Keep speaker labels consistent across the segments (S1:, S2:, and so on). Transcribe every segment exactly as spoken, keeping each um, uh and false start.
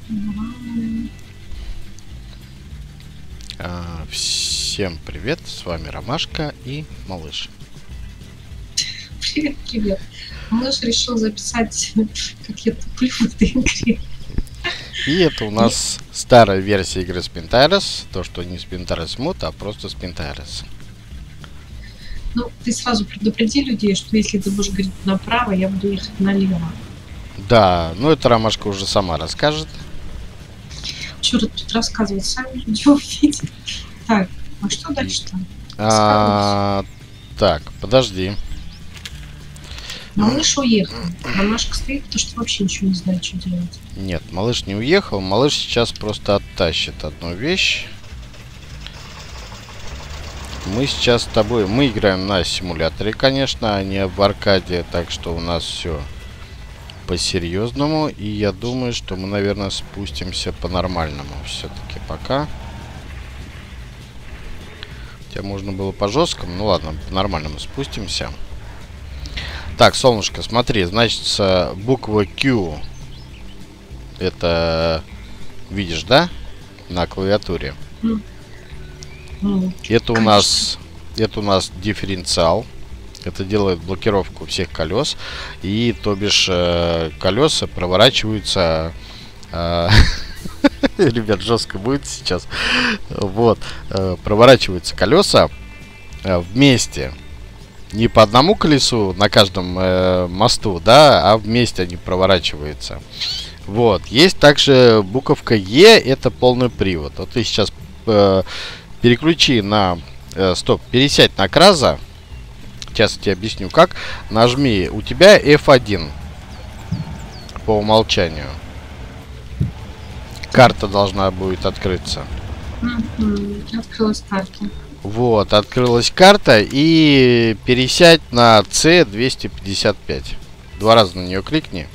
S1: А, всем привет, с вами Ромашка и Малыш.
S2: Привет, привет. Малыш решил записать, как я туплю в этой игре.
S1: И это у нас и... старая версия игры Spintaris. То, что не Spintaris Mood, а просто Spintaris.
S2: Ну, ты сразу предупреди людей, что если ты будешь говорить направо, я буду ехать налево.
S1: Да, ну это Ромашка уже сама расскажет.
S2: Чё тут рассказывать, сами люди увидят. Так, а что дальше-то?
S1: А, так, подожди.
S2: Малыш уехал. Ромашка стоит, потому что вообще ничего не знает, что делать.
S1: Нет, малыш не уехал. Малыш сейчас просто оттащит одну вещь. Мы сейчас с тобой... Мы играем на симуляторе, конечно, а не в аркаде. Так что у нас все по-серьезному. И я думаю, что мы, наверное, спустимся по-нормальному все-таки пока. Хотя можно было по-жесткому. Ну ладно, по-нормальному спустимся. Так, солнышко, смотри, значит, буква Q. Это, видишь, да? На клавиатуре.
S2: Mm. Mm.
S1: Это у нас, это у нас дифференциал. Это делает блокировку всех колес. И, то бишь, э, колеса проворачиваются... Э, ребят, жестко будет сейчас. Вот. Э, проворачиваются колеса э, вместе. Не по одному колесу на каждом э, мосту, да, а вместе они проворачиваются. Вот. Есть также буковка Е, это полный привод. Вот ты сейчас э, переключи на... Э, стоп, пересядь на Краза. Сейчас я тебе объясню как. Нажми, у тебя эф один по умолчанию. Карта должна будет открыться.
S2: Mm-hmm. Открылась карта.
S1: Вот, открылась карта, и пересядь на С двести пятьдесят пять. Два раза на нее кликни.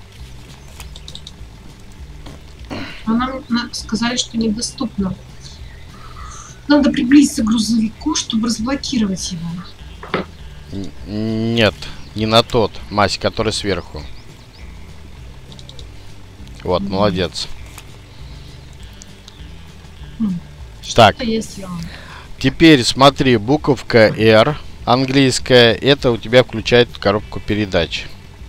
S2: А нам сказали, что недоступно. Надо приблизиться к грузовику, чтобы разблокировать его.
S1: Нет, не на тот, мась, который сверху. Вот, mm-hmm. Молодец.
S2: Mm.
S1: Так.
S2: Что-то я сделала.
S1: Теперь смотри, буковка R английская, это у тебя включает коробку передач.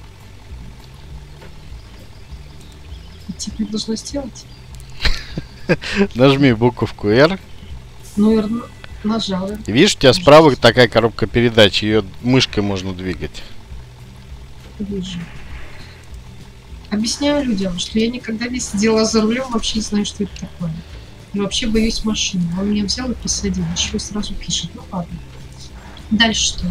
S2: Теперь должна сделать?
S1: Нажми буковку R.
S2: Ну, R нажала.
S1: Видишь, у тебя справа такая коробка передач, ее мышкой можно двигать.
S2: Вижу. Объясняю людям, что я никогда не сидела за рулем, вообще не знаю, что это такое. И вообще боюсь машины. Он меня взял и посадил. Еще сразу пишет. Ну ладно. Дальше что?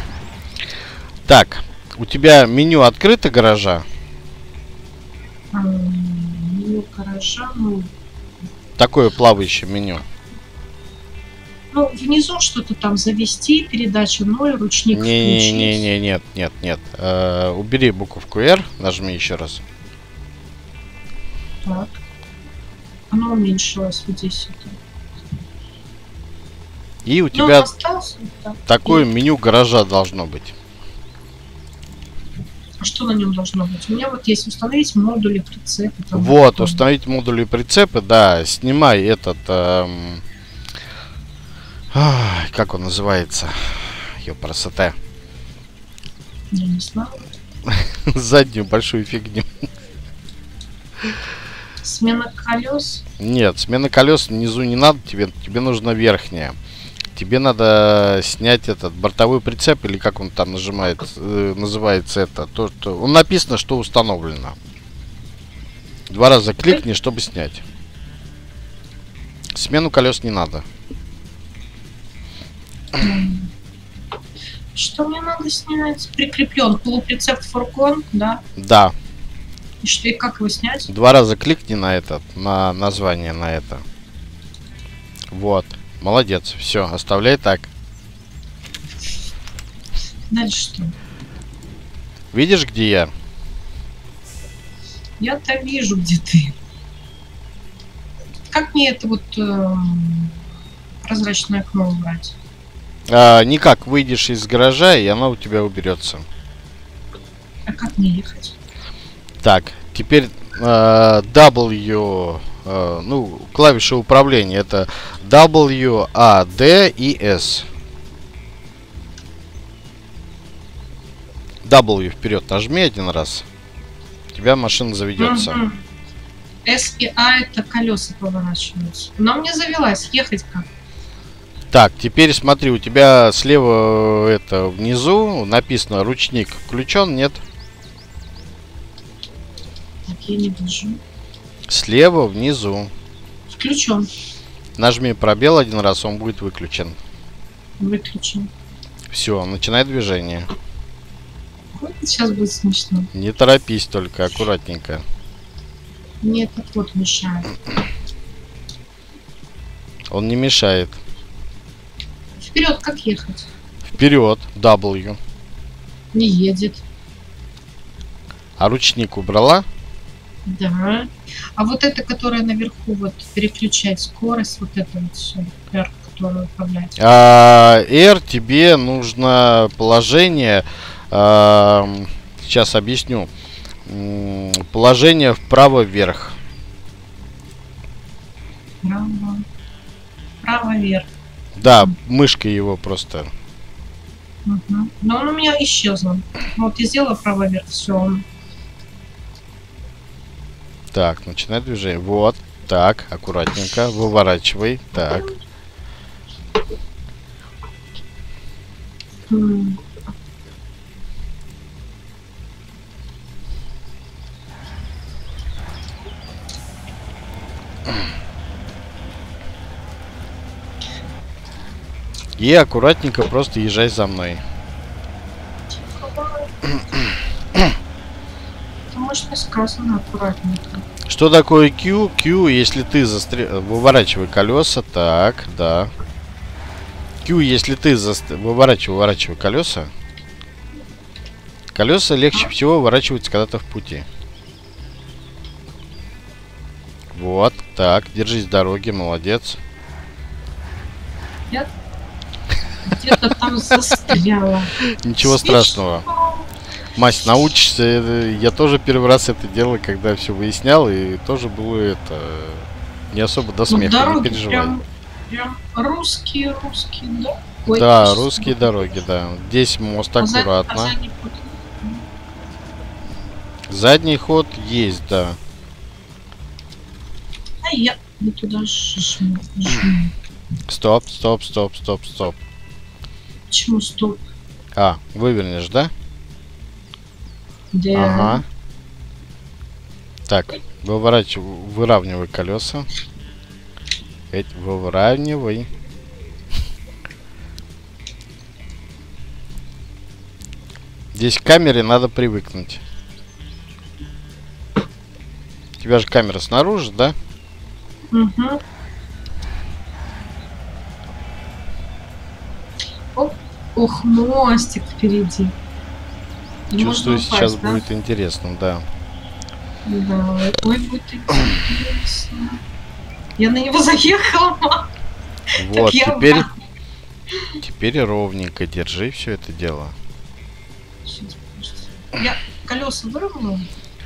S1: Так, у тебя меню открыто гаража?
S2: А, меню гаража, ну...
S1: Такое плавающее меню.
S2: Ну, внизу что-то там завести, передача ноль, ручник
S1: не, не, не, нет, нет, нет. Э, убери буковку R, нажми еще раз.
S2: Так. Оно уменьшилось вот здесь. Это.
S1: И у тебя
S2: остался, да.
S1: такое
S2: И...
S1: меню гаража должно быть.
S2: А что на нем должно быть? У меня вот есть установить модули, прицепы. Там
S1: вот, такое. Установить модули прицепы, да. Снимай этот... Эм... Ах, как он называется? Ёпрасоте.
S2: Я не знаю.
S1: Заднюю большую фигню.
S2: Смена колес?
S1: Нет, смена колес внизу не надо, тебе, тебе нужна верхняя. Тебе надо снять этот бортовой прицеп, или как он там нажимает, э, называется это. То, что, он написано, что установлено. Два раза кликни, чтобы снять. Смену колес не надо.
S2: Что мне надо снять? Прикреплен полуприцеп фургон, да?
S1: Да.
S2: И что, и как его снять?
S1: Два раза кликни на этот, на название, на это. Вот. Молодец. Все, оставляй так.
S2: Дальше что?
S1: Видишь, где я?
S2: Я-то вижу, где ты. Как мне это вот э, прозрачное окно убрать?
S1: А, никак. Выйдешь из гаража, и она у тебя уберется.
S2: А как мне ехать?
S1: Так, теперь э, W, э, ну, клавиши управления это W, A, D и S. W вперед нажми один раз. У тебя машина заведется.
S2: Угу. S и A это колеса поворачиваются. Но мне завелась, ехать как?
S1: Так, теперь смотри, у тебя слева это внизу написано ручник включен, нет?
S2: Так, я не вижу.
S1: Слева внизу.
S2: Включен.
S1: Нажми пробел один раз, он будет выключен.
S2: Выключен.
S1: Все, начинай движение.
S2: Вот сейчас будет смешно.
S1: Не торопись только, аккуратненько.
S2: Мне этот вот мешает.
S1: Он не мешает.
S2: Вперед, как ехать?
S1: Вперед, W.
S2: Не едет.
S1: А ручник убрала?
S2: Да. А вот это, которое наверху, вот переключать скорость, вот это вот все, R, которое управлять.
S1: А, R тебе нужно положение. А, сейчас объясню. Положение вправо вверх.
S2: Право. Право вверх.
S1: Да, мышкой его просто.
S2: Угу. Но он у меня исчезнул. Вот я сделала право вверх, все.
S1: Так, начинай движение. Вот. Так, аккуратненько. Выворачивай. Так.
S2: М.
S1: И аккуратненько просто езжай за мной.
S2: Может, не сказано аккуратненько.
S1: Что такое Q? Q, если ты застр... выворачивай колеса. Так, да. Q, если ты застр... выворачивай, выворачивай колеса. Колеса легче всего выворачиваются, когда ты в пути. Вот, так, держись дороги, молодец.
S2: Я где-то там застряла.
S1: Ничего страшного. Мась, научишься, я тоже первый раз это делал, когда все выяснял, и тоже было это не особо до смеха,
S2: ну,
S1: не переживай.
S2: Прям, прям русские, русские, да? Ой,
S1: да, русские дороги, да. Здесь мост
S2: а
S1: аккуратно.
S2: Задний, а задний, ход?
S1: задний ход есть, да.
S2: А я не туда жму, жму.
S1: Стоп, стоп, стоп, стоп, стоп.
S2: Почему стоп?
S1: А, вывернешь, да?
S2: Да.
S1: Ага. Так, выворачивай, выравнивай колеса. Эть, выравнивай. Здесь к камере надо привыкнуть. У тебя же камера снаружи, да?
S2: Угу. Оп. Ох, мостик впереди. И
S1: Чувствую,
S2: можно
S1: сейчас
S2: упасть, да?
S1: будет интересно, да.
S2: Да. Ой, будет интересно. Я на него заехала.
S1: Вот,
S2: я
S1: теперь,
S2: ура.
S1: теперь ровненько держи все это дело.
S2: Сейчас, подожди. Я колеса выровняла.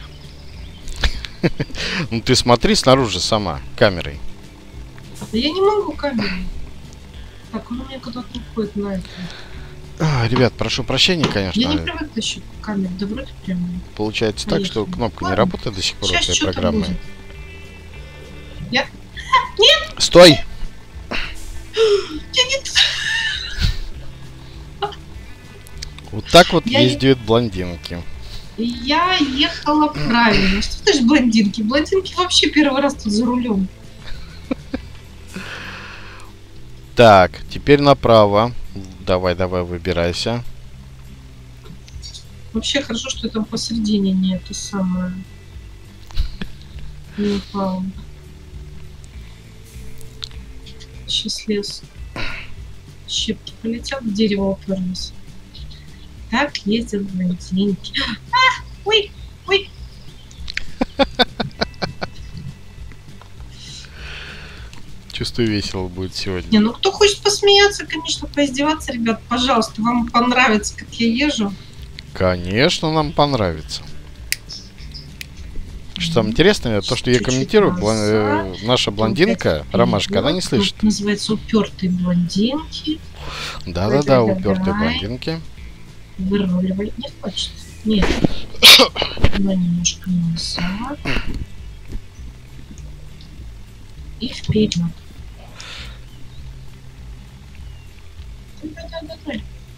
S1: Ну ты смотри снаружи сама, камерой.
S2: Да я не могу камеру. Так, он у меня куда-то уходит на это.
S1: А, ребят, прошу прощения, конечно.
S2: Я не привыкла еще к камере, да вроде прям.
S1: Получается так, что
S2: Поехали.
S1: кнопка не
S2: Ладно.
S1: работает до сих пор
S2: Сейчас
S1: этой
S2: что-то
S1: программы.
S2: будет. Я...
S1: Стой!
S2: Я не...
S1: Вот так вот
S2: Я
S1: ездят блондинки.
S2: Я ехала правильно. Что значит блондинки? Блондинки вообще первый раз тут за рулем.
S1: Так, теперь направо. Давай, давай, выбирайся.
S2: Вообще хорошо, что там посередине не это самое. Не упало. Сейчас лес. Щепки полетел, в дерево уперлись. Так ездят блондинки. А, ой, ой.
S1: Чувствую, весело будет сегодня.
S2: Не, ну кто хочет посмеяться, конечно, поиздеваться, ребят, пожалуйста, вам понравится, как я езжу.
S1: Конечно, нам понравится. что самое интересное, то, что я комментирую, блон... э, наша блондинка, Ромашка, она не слышит.
S2: Тут называется упертые блондинки.
S1: Да-да-да, упертые блондинки.
S2: Выруливали. Не хочет. Нет. Туда немножко назад. И вперед. Да-да-да-да.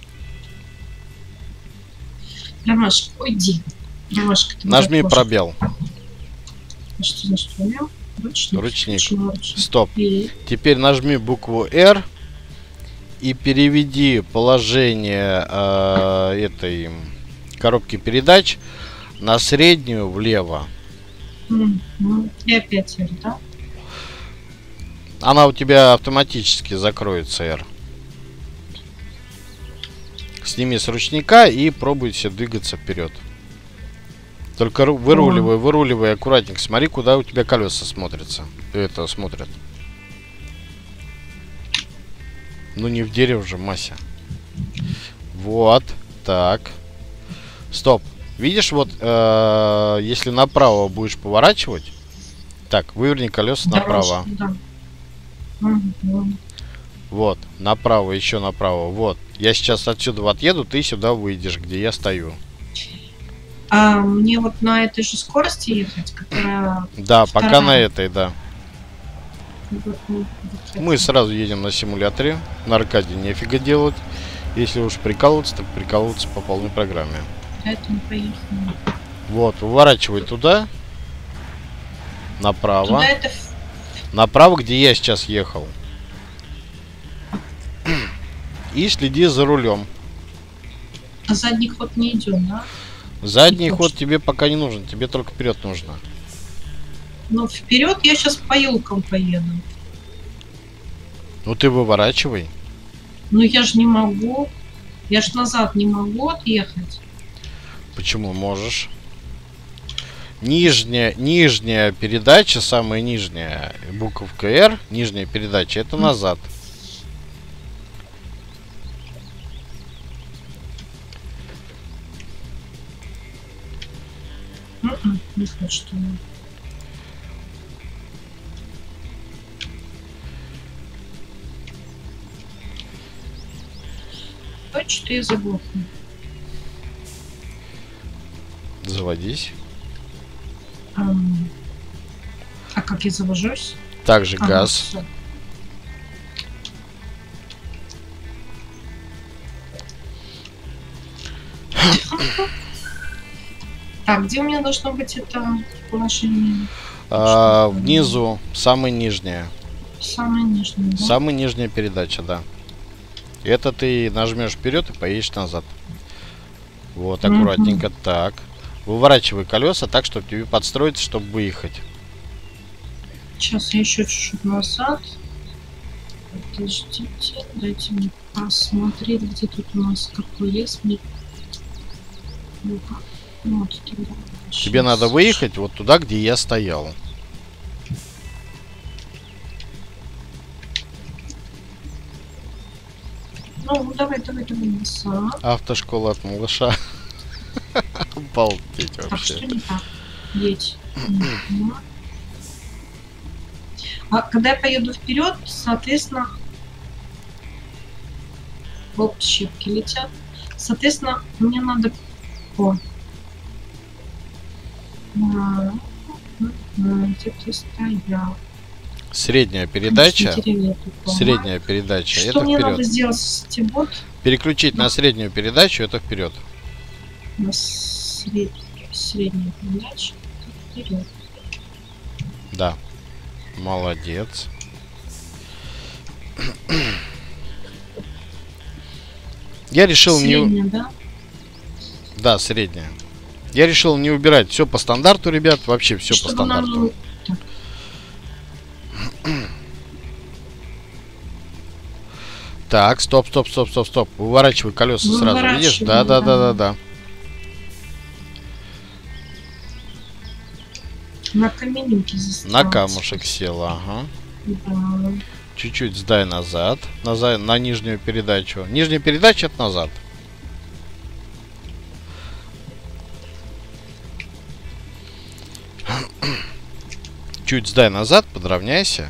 S2: Ромашка, уйди. Ромашка, ты
S1: нажми пробел.
S2: Что значит пробел? Ручник.
S1: Ручник.
S2: Почему ручник?
S1: Стоп.
S2: И...
S1: Теперь нажми букву R и переведи положение э, этой коробки передач на среднюю влево.
S2: Mm-hmm. И опять R, да?
S1: Она у тебя автоматически закроется, R. Сними с ручника и пробуйте двигаться вперед. Только выруливай, выруливай аккуратненько. Смотри, куда у тебя колеса смотрятся. Это смотрят. Ну не в дерево же, Мася. Вот. Так. Стоп. Видишь, вот, э, если направо будешь поворачивать. Так, выверни колеса направо.
S2: Да. Угу.
S1: Вот, направо, еще направо. Вот. Я сейчас отсюда отъеду, ты сюда выйдешь, где я стою.
S2: А мне вот на этой же скорости ехать, которая...
S1: Да,
S2: вторая.
S1: пока на этой, да.
S2: Вот, вот, вот
S1: Мы сразу едем на симуляторе. На аркаде нефига делать. Если уж прикалываться, так прикалываться по полной программе.
S2: Поэтому поехали.
S1: Вот, выворачивай туда. Направо.
S2: Туда это...
S1: Направо, где я сейчас ехал. И следи за рулем.
S2: А задний ход не идет, да?
S1: Задний ход тебе пока не нужен, тебе только вперед нужно.
S2: Ну, вперед я сейчас по елкам поеду.
S1: Ну ты выворачивай.
S2: Ну я же не могу. Я же назад не могу отъехать.
S1: Почему можешь? Нижняя, нижняя передача, самая нижняя, буковка R, нижняя передача, это назад.
S2: Mm-mm, не хочет у меня. Точно я заглохну.
S1: Заводись.
S2: Um, а как я завожусь?
S1: Также
S2: Ага,
S1: газ.
S2: всё. Так, где у меня должно быть это положение?
S1: А, внизу, самая нижняя.
S2: Самое нижнее, да?
S1: Самая нижняя передача, да. Это ты нажмешь вперед и поедешь назад. Вот, аккуратненько. Mm-hmm. Так. Выворачивай колеса так, чтобы тебе подстроиться, чтобы выехать.
S2: Сейчас я еще чуть-чуть назад. Подождите, дайте мне посмотреть, где тут у нас какой лес. Мне... Вот, туда.
S1: Тебе надо выехать вот туда, где я стоял.
S2: Ну, давай, давай, давай, назад.
S1: Автошкола от малыша. Обалдеть вообще.
S2: Так, что не так? Едь. А когда я поеду вперед, соответственно, оп, щепки летят. Соответственно, мне надо... О. Где ты стоял?
S1: Средняя передача. Средняя передача.
S2: Что
S1: это
S2: мне
S1: вперед.
S2: надо сделать с этим вот?
S1: Переключить на среднюю передачу, это вперед.
S2: На сред... среднюю передачу. Вперед.
S1: Да. Молодец. Я решил
S2: Средняя,
S1: не...
S2: да?
S1: Да, средняя. Я решил не убирать все по стандарту, ребят. Вообще все по стандарту.
S2: Нам...
S1: Так, стоп, стоп, стоп, стоп, стоп. Выворачивай колеса сразу, видишь? Да, да, да, да, да.
S2: На каменюке застрялся.
S1: На камушек села, ага.
S2: Да.
S1: Чуть-чуть сдай назад. Назад на нижнюю передачу. Нижняя передача это назад. Чуть сдай назад, подровняйся.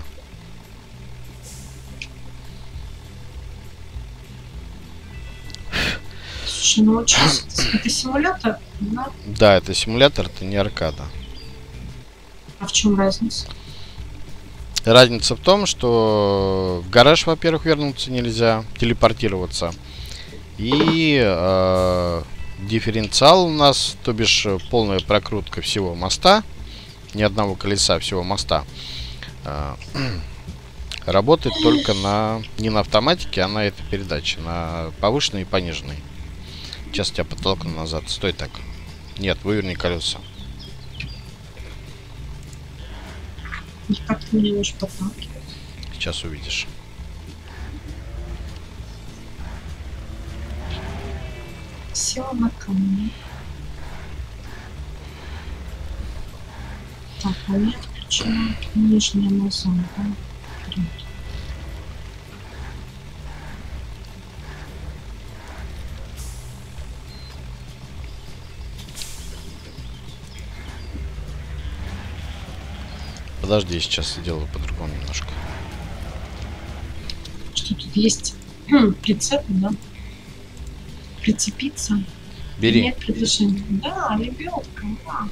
S2: Слушай, ну вот сейчас это симулятор, да?
S1: Да, это симулятор, это не аркада.
S2: А в чем разница?
S1: Разница в том, что в гараж, во-первых, вернуться нельзя, телепортироваться. И э, дифференциал у нас, то бишь полная прокрутка всего моста, ни одного колеса, всего моста, э, работает только на, не на автоматике, а на этой передаче, на повышенной и пониженной. Сейчас тебя подтолкну назад. Стой так. Нет, выверни колеса.
S2: И как ты меня можешь подталкивать?
S1: Сейчас увидишь.
S2: Села на камень. Так, а я включила нижняя назад, да? Вперед.
S1: Подожди, сейчас сделаю по-другому немножко.
S2: Что тут есть? Прицеп, да? Прицепиться?
S1: Бери.
S2: Нет предложения. Да, лебедка, да.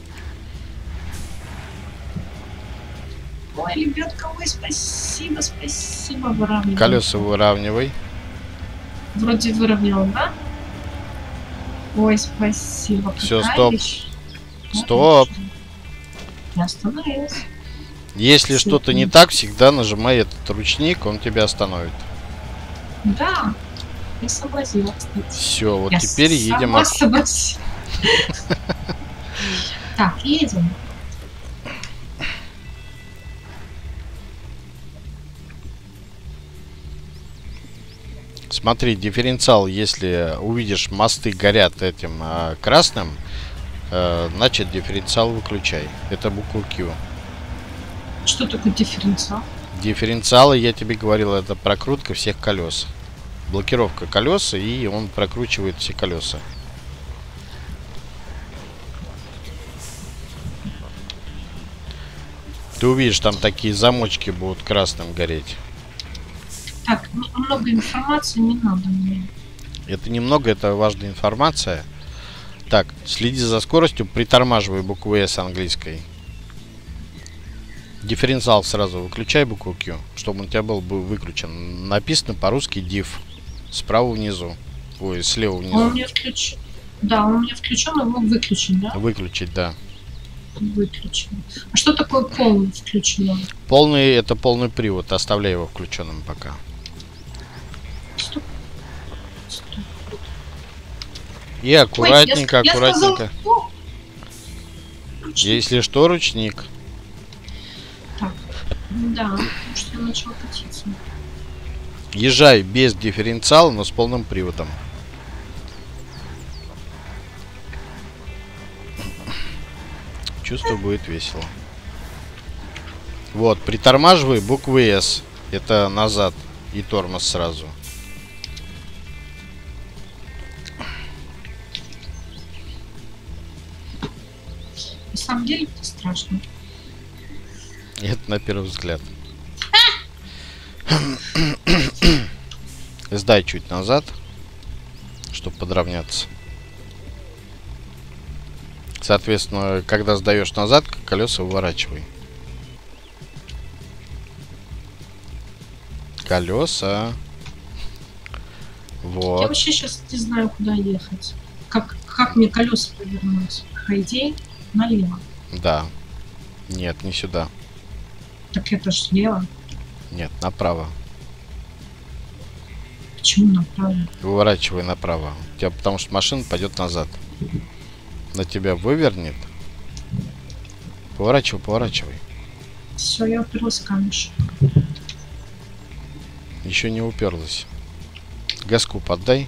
S2: Ой, лебедка, ой, спасибо, спасибо, выравнивай.
S1: Колеса выравнивай.
S2: Вроде выровнял, да? Ой, спасибо.
S1: Все,
S2: Какая
S1: стоп.
S2: вещь.
S1: Стоп.
S2: Я остановилась.
S1: Если что-то не так, всегда нажимай этот ручник, он тебя остановит.
S2: Да, я сообразила, кстати.
S1: Все, вот
S2: Я
S1: теперь едем.
S2: сама сообразила. Так, едем.
S1: Смотри, дифференциал, если увидишь мосты горят этим э, красным, э, значит дифференциал выключай. Это буква Q.
S2: Что такое дифференциал?
S1: Дифференциалы, я тебе говорил, это прокрутка всех колес. Блокировка колес, и он прокручивает все колеса. Ты увидишь, там такие замочки будут красным гореть.
S2: Так, много информации не надо мне.
S1: Это немного, это важная информация. Так, следи за скоростью, притормаживай букву S английской. Дифференциал сразу выключай букву Q, чтобы он у тебя был бы выключен. Написано по-русски diff. Справа внизу. Ой, слева внизу.
S2: Он у меня включен. Да, он у меня включен, его выключен, да?
S1: Выключить, да.
S2: Выключен. А что такое полный включено?
S1: Полный, это полный привод. Оставляй его включенным пока.
S2: Стоп. Стоп.
S1: И аккуратненько,
S2: Ой, я,
S1: аккуратненько.
S2: Я сказал, ручник.
S1: Если что, ручник.
S2: Так, да, потому что я начала катиться.
S1: Езжай без дифференциала, но с полным приводом. Чувствую, будет весело. Вот, притормаживай буквы S. Это назад. И тормоз сразу.
S2: На самом деле это страшно.
S1: Это на первый взгляд. Сдай чуть назад, чтобы подровняться. Соответственно, когда сдаешь назад, колеса выворачивай. Колеса. Вот.
S2: Я вообще сейчас не знаю, куда ехать. Как, как мне колеса повернуть? По идее, налево.
S1: Да. Нет, не сюда.
S2: Так это ж слева.
S1: Нет, направо.
S2: Почему направо?
S1: Выворачивай направо. У тебя, потому что машина пойдет назад. На тебя вывернет. Поворачивай, поворачивай.
S2: Все, я уперлась в камешек.
S1: Еще не уперлась. Газку поддай.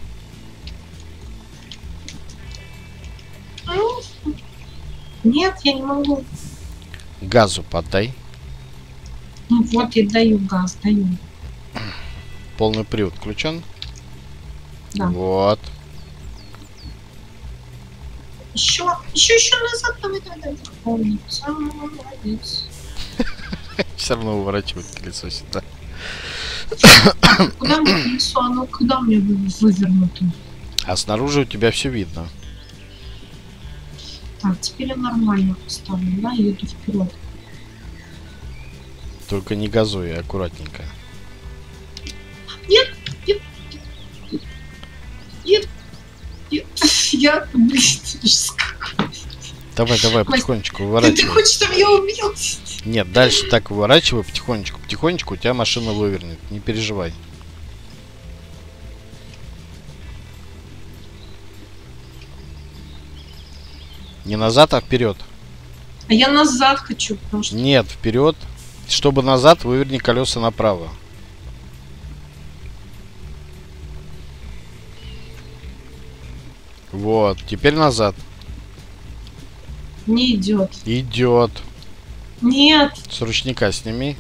S2: Нет, я не могу.
S1: Газу поддай.
S2: Ну вот, я даю газ, даю.
S1: Полный привод включен.
S2: Да.
S1: Вот.
S2: Еще, еще, еще назад, давай, давай, давай. Умница, молодец.
S1: Все равно уворачивает колесо сюда.
S2: Куда мне колесо? Оно куда мне вы- вывернуто?
S1: А снаружи у тебя все видно.
S2: Так, теперь я нормально поставлю, да, еду вперед.
S1: Только не газуй, аккуратненько.
S2: Нет, нет, нет, нет, я, блин, как...
S1: Давай, давай,
S2: Мась,
S1: потихонечку
S2: Ты, ты
S1: выворачивай.
S2: хочешь, чтобы я убил?
S1: Нет, дальше так выворачивай потихонечку. Потихонечку у тебя машина вывернет. Не переживай. Не назад, а вперед.
S2: А я назад хочу, потому что...
S1: Нет, вперед. Чтобы назад, выверни колеса направо. Вот, теперь назад.
S2: Не идет.
S1: Идет.
S2: Нет.
S1: С ручника сними.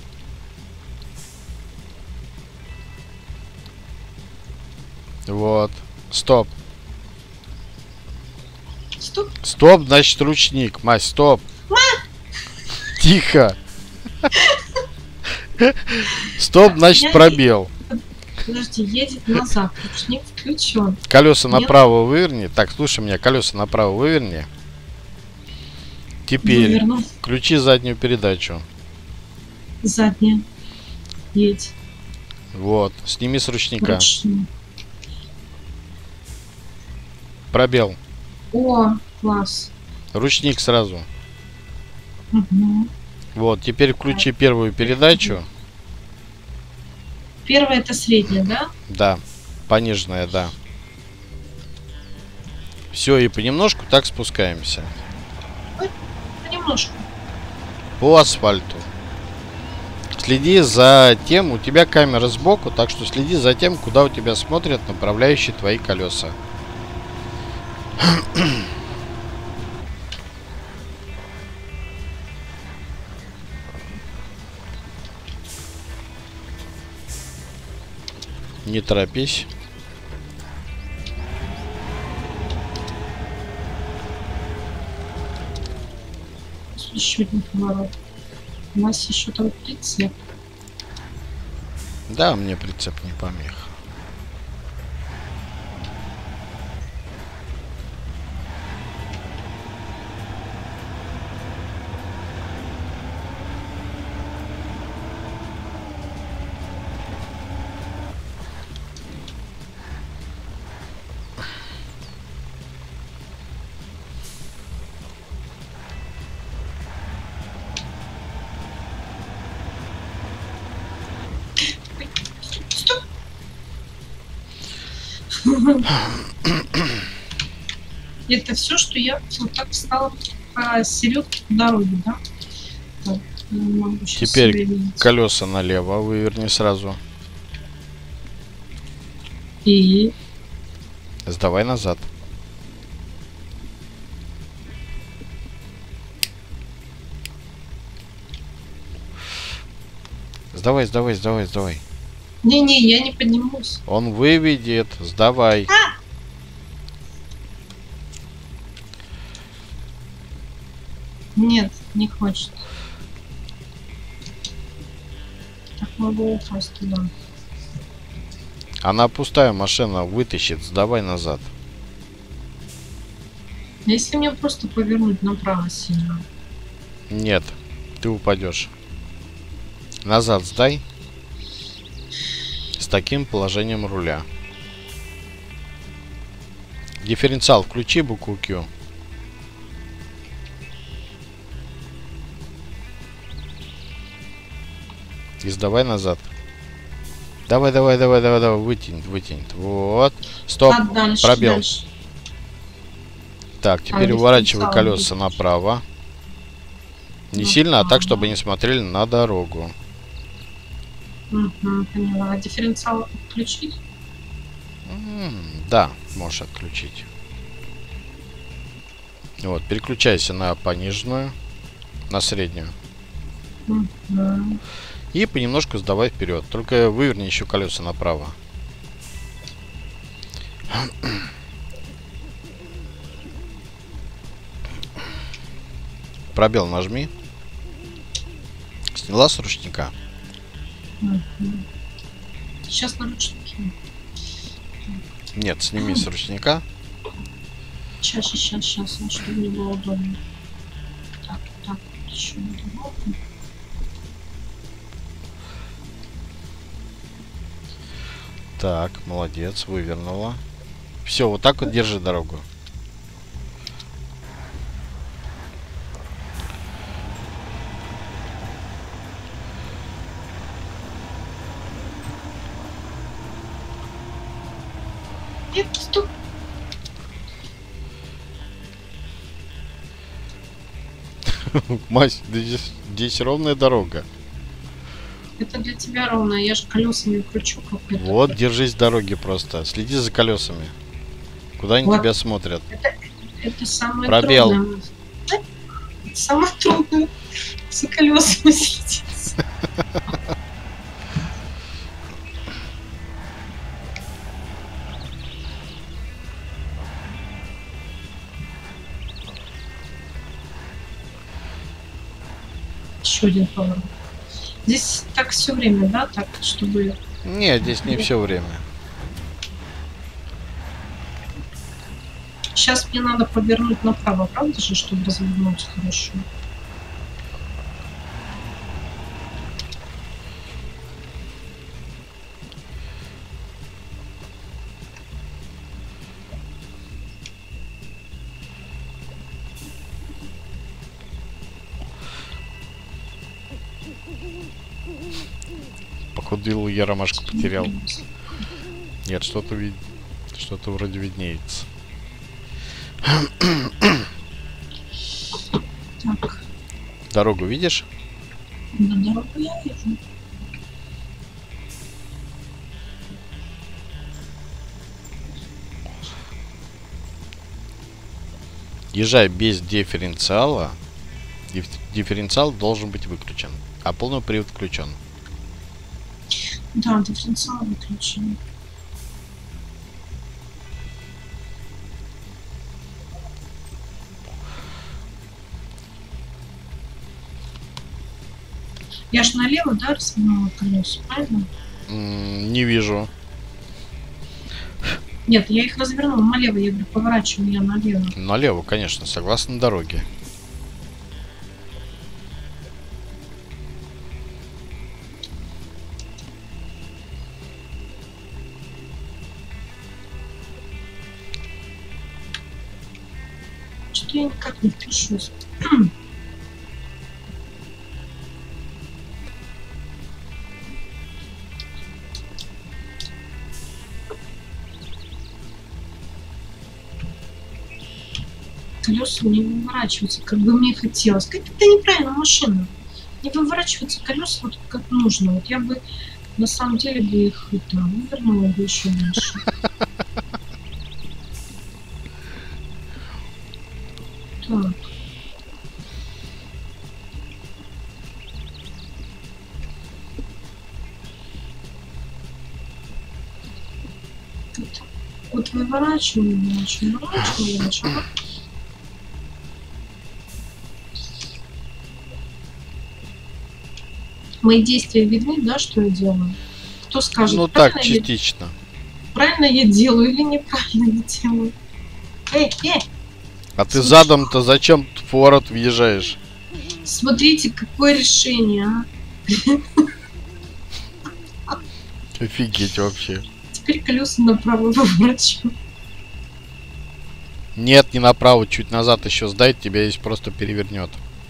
S1: Вот. Стоп.
S2: Стоп.
S1: Стоп, значит ручник. Мась, стоп. Тихо. Стоп, значит пробел.
S2: Подожди, едет назад. Ручник включен.
S1: Колеса
S2: Нет.
S1: направо выверни. Так, слушай меня, колеса направо выверни. Теперь
S2: Выверну.
S1: включи заднюю передачу.
S2: Задняя. Едь.
S1: Вот, сними с ручника.
S2: Ручник.
S1: Пробел.
S2: О, класс.
S1: Ручник сразу.
S2: Угу.
S1: Вот, теперь включи первую передачу.
S2: Первая это средняя, да?
S1: Да, пониженная, да. Все, и понемножку так спускаемся.
S2: Понемножку.
S1: По асфальту. Следи за тем, у тебя камера сбоку, так что следи за тем, куда у тебя смотрят направляющие твои колеса. Не торопись.
S2: Еще один поворот. У нас еще там прицеп.
S1: Да, мне прицеп не помех.
S2: Стоп! Это все, что я вот так встала по середке дороги, да? Так, я не могу щас
S1: Теперь
S2: себя видеть.
S1: колеса налево выверни сразу.
S2: И
S1: Сдавай назад. Сдавай, сдавай, сдавай, сдавай.
S2: не-не, я не поднимусь.
S1: Он выведет. Сдавай.
S2: Нет, не хочет. Так могу упасть туда.
S1: Она пустая машина, вытащит. Сдавай назад.
S2: Если мне просто повернуть направо сильно.
S1: Нет, ты упадешь. Назад сдай. С таким положением руля. Дифференциал включи, букву Q. И сдавай назад. Давай, давай, давай, давай, давай, вытянь, вытянь. Вот. Стоп.
S2: А дальше,
S1: пробел.
S2: дальше.
S1: Так, теперь
S2: А,
S1: уворачивай
S2: дифференциал
S1: колеса
S2: выключить.
S1: направо. Не сильно, а так, чтобы не смотрели на дорогу.
S2: Угу, поняла. А дифференциал включить?
S1: М, Да, можешь отключить. Вот, переключайся на пониженную, на среднюю.
S2: Угу.
S1: И понемножку сдавай вперед. Только выверни еще колеса направо. Пробел нажми. Сняла с ручника?
S2: Сейчас на ручнике.
S1: Нет, сними с ручника.
S2: Сейчас, сейчас, сейчас, чтобы мне было удобно. Так, так, еще удобно.
S1: Так, молодец, вывернула. Все, вот так вот держи дорогу.
S2: Нет, стоп.
S1: Мась, здесь, здесь ровная дорога.
S2: Это для тебя ровно, я же колесами кручу как это.
S1: Вот, держись дороги просто. Следи за колесами. Куда они
S2: Вот.
S1: тебя смотрят?
S2: Это, это самое
S1: Пробел.
S2: трудное. Это самое трудное. За колесами следить. Еще один поворот. Здесь так все время, да, так, чтобы...
S1: Нет, здесь не все время.
S2: Сейчас мне надо повернуть направо, правда же, чтобы развернуться хорошо?
S1: Походу, я ромашку потерял. Нет, что-то вид... что-то вроде виднеется.
S2: Так,
S1: Дорогу видишь?
S2: на дорогу я вижу.
S1: Езжай без дифференциала. Диф... Дифференциал должен быть выключен, а полный привод включен.
S2: Да, дифференциал выключен. Я ж налево, да, развернула колеса, правильно?
S1: М, не вижу.
S2: Нет, я их развернула налево, я говорю, поворачиваю я налево.
S1: Налево, конечно, согласно дороге.
S2: Что-то я никак не впишусь. Колеса не выворачиваются, как бы мне хотелось. Как это неправильно, машина. Не выворачиваются колеса вот как нужно. Вот я бы на самом деле бы их это, вывернула бы еще больше. Так. Вот, вот выворачиваю, выворачиваю, выворачиваю, выворачиваю. Мои действия видны, да, что я делаю? Кто скажет,
S1: Ну так,
S2: правильно,
S1: частично.
S2: я, правильно я делаю или неправильно я делаю? Эй, эй!
S1: А ты задом-то зачем в поворот въезжаешь?
S2: Смотрите, какое решение, а?
S1: Офигеть вообще.
S2: Теперь колеса направо выворачиваю.
S1: Нет, не направо, чуть назад еще сдай, тебя здесь просто перевернет.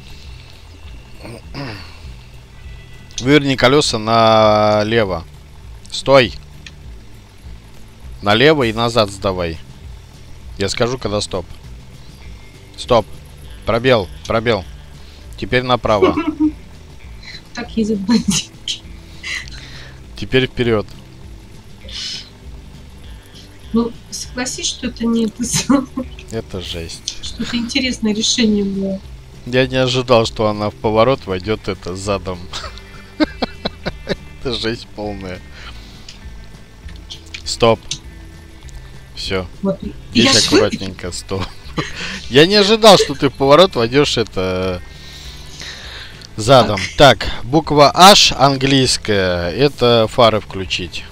S1: Выверни колеса налево. Стой. Налево и назад сдавай. Я скажу, когда стоп. Стоп. Пробел, пробел. Теперь направо.
S2: Так ездят бандитки.
S1: Теперь вперед.
S2: Ну, согласись, что это не это самое,
S1: Это жесть.
S2: что это интересное решение было.
S1: Я не ожидал, что она в поворот войдет это задом. Это жесть полная. Стоп. Все.
S2: Вот.
S1: Здесь
S2: Я ж вы-
S1: аккуратненько, стоп. Я не ожидал, что ты в поворот войдешь это Задом. Так, буква H английская. Это фары включить.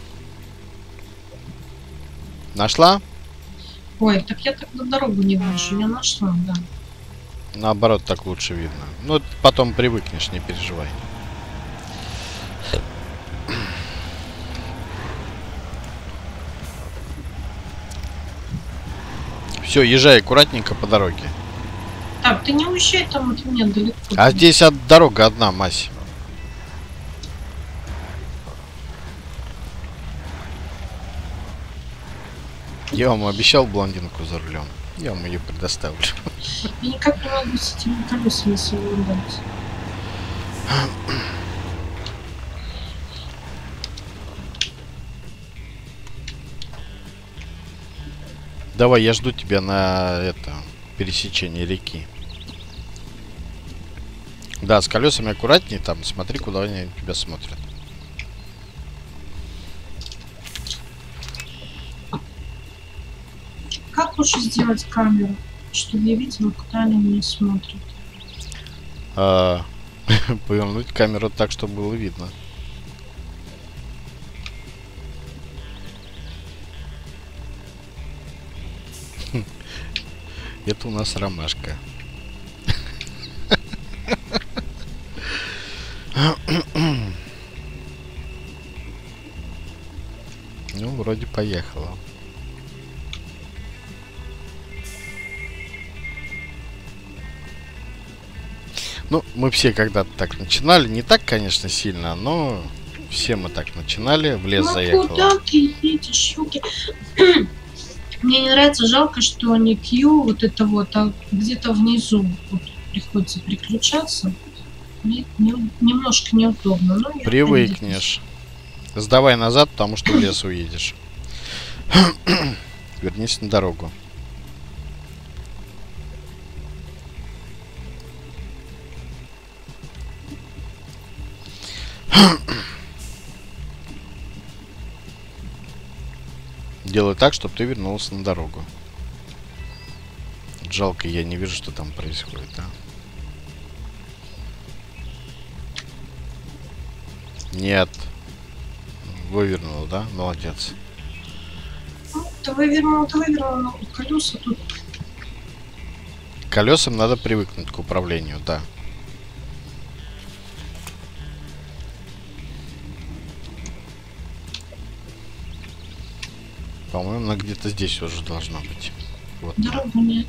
S1: Нашла?
S2: Ой, так я тогда дорогу не вижу. Я нашла, да.
S1: Наоборот, так лучше видно. Ну, потом привыкнешь, не переживай. Все, езжай аккуратненько по дороге.
S2: Так, ты не уезжай там от меня далеко.
S1: А здесь от дорога одна, Мась. Я вам обещал блондинку за рулем. Я вам ее предоставлю.
S2: Я никак не могу с этими колесами совладать.
S1: Давай, я жду тебя на это пересечение реки. Да, с колесами аккуратнее, там смотри, куда они тебя смотрят.
S2: Как лучше сделать камеру, чтобы я видела, куда они меня смотрят?
S1: А, повернуть камеру так, чтобы было видно. Это у нас ромашка. Ну, вроде поехала. Ну, мы все когда-то так начинали. Не так, конечно, сильно, но все мы так начинали. В лес
S2: Ну
S1: заехала.
S2: куда ты едешь, ёлки? Мне не нравится, жалко, что не Q, вот это вот, а где-то внизу вот, приходится переключаться. Мне не- немножко неудобно. Но я
S1: Привыкнешь. Сдавай назад, потому что в лес уедешь. Вернись на дорогу. Делай так, чтобы ты вернулся на дорогу. Жалко, я не вижу, что там происходит, а? Нет. Вывернул, да? Молодец.
S2: Ну, ты вывернул, ты вывернул, но колеса тут.
S1: К колесам надо привыкнуть к управлению, да. По-моему, она где-то здесь уже должна быть. Вот.
S2: Дорогу нет.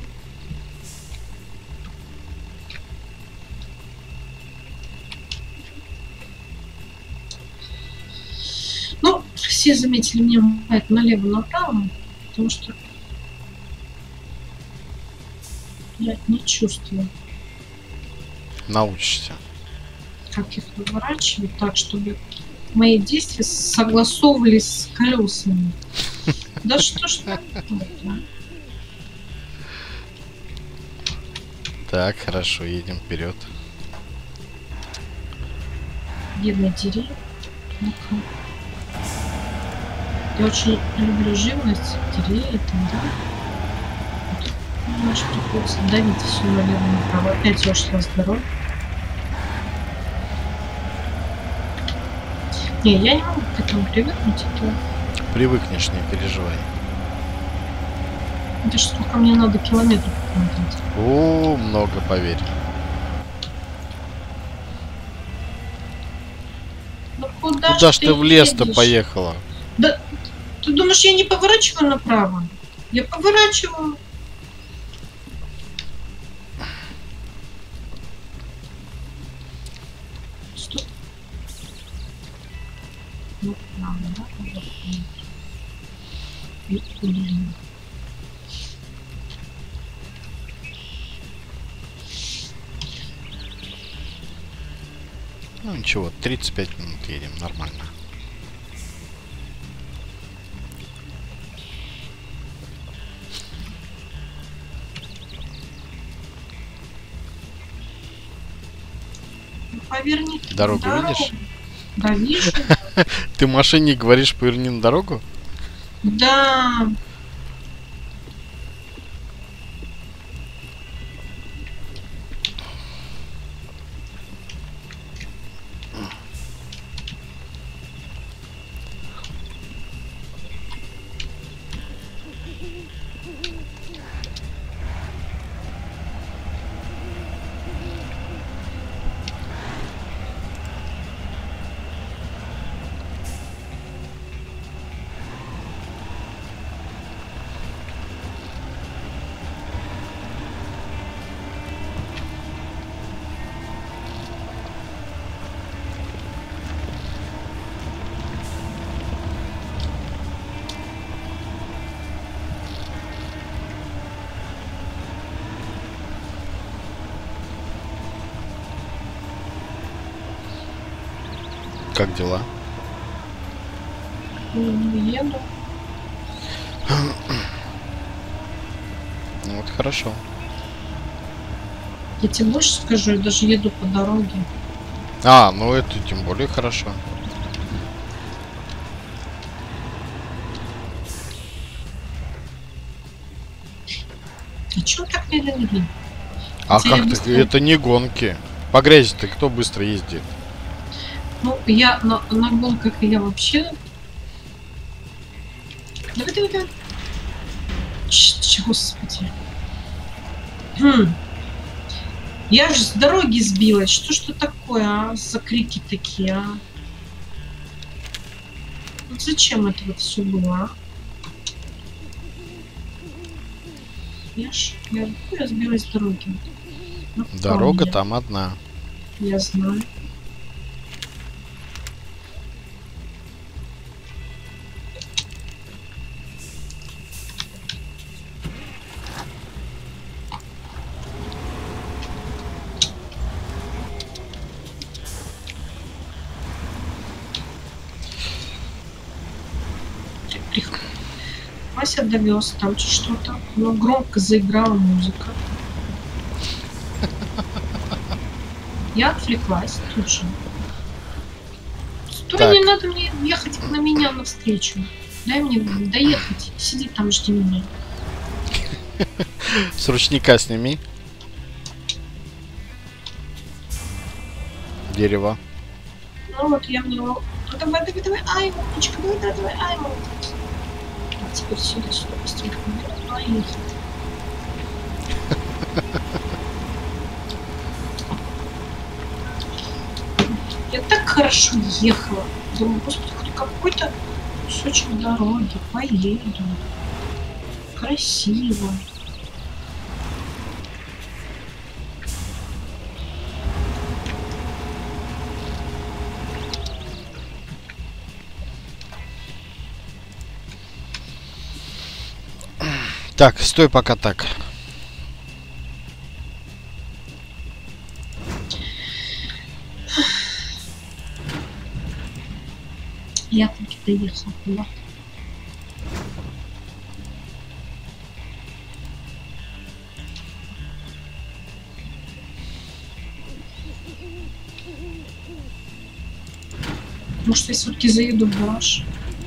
S2: Ну, все заметили, мне мотает налево-направо, потому что я не чувствую,
S1: Научишься.
S2: как их выворачивать так, чтобы мои действия согласовывались с колесами. Да что ж такое?
S1: Так, хорошо, едем вперед.
S2: Бедные деревья. Ну-ка. Я очень люблю живность, деревья там, да? Вот. Немножко приходится давить все налево-направо. Опять я ушла с дороги. Не, я не могу к этому привыкнуть. Это,
S1: Привыкнешь, не переживай.
S2: это ж сколько мне надо километров промотать.
S1: О, много, поверь.
S2: Ну куда,
S1: Куда
S2: ж
S1: ж ты в лес-то
S2: едешь?
S1: поехала?
S2: Да, ты думаешь, я не поворачиваю направо? Я поворачиваю. Стоп. Ну, право, да? Вот, нет. И блин.
S1: Ну ничего, тридцать пять минут едем, нормально.
S2: Ну, поверни.
S1: Дорогу
S2: на
S1: видишь?
S2: Да, вижу.
S1: Ты в машине говоришь, поверни на дорогу?
S2: Да.
S1: Как дела?
S2: Еду.
S1: Ну, вот хорошо.
S2: Я тебе больше скажу, я даже еду по дороге.
S1: А, ну это тем более хорошо.
S2: А чё так медленно едет?
S1: А
S2: Хотя я
S1: как
S2: быстро-
S1: ты? Это не гонки. По грязи-то кто быстро ездит?
S2: Ну, я на, на гонках я вообще... Давай, давай, давай. Ч- ч- Господи. Хм. Я же с дороги сбилась. Что ж это такое, а? За крики такие, а? Вот зачем это вот все было, а? Я ж... Я, я сбилась с дороги. Ну,
S1: Дорога
S2: вполне.
S1: там одна.
S2: Я знаю. Прих- Вася довез там что-то, но громко заиграла музыка. Я отвлеклась тут же. Стой,
S1: Так.
S2: не надо мне ехать на меня навстречу. Дай мне доехать. Сиди там, жди меня.
S1: С ручника сними. Дерево.
S2: Ну вот я в него... Ну давай, давай, давай, ай, мамочка, давай, давай, давай, ай, мамочка. Так, теперь сюда, сюда, быстренько. Мне надо поехать. Я так хорошо ехала. Думаю, господи, хоть какой-то кусочек дороги. Поеду. Красиво.
S1: Так, стой пока так.
S2: Я таки доехала туда. Может, я все-таки заеду в гараж?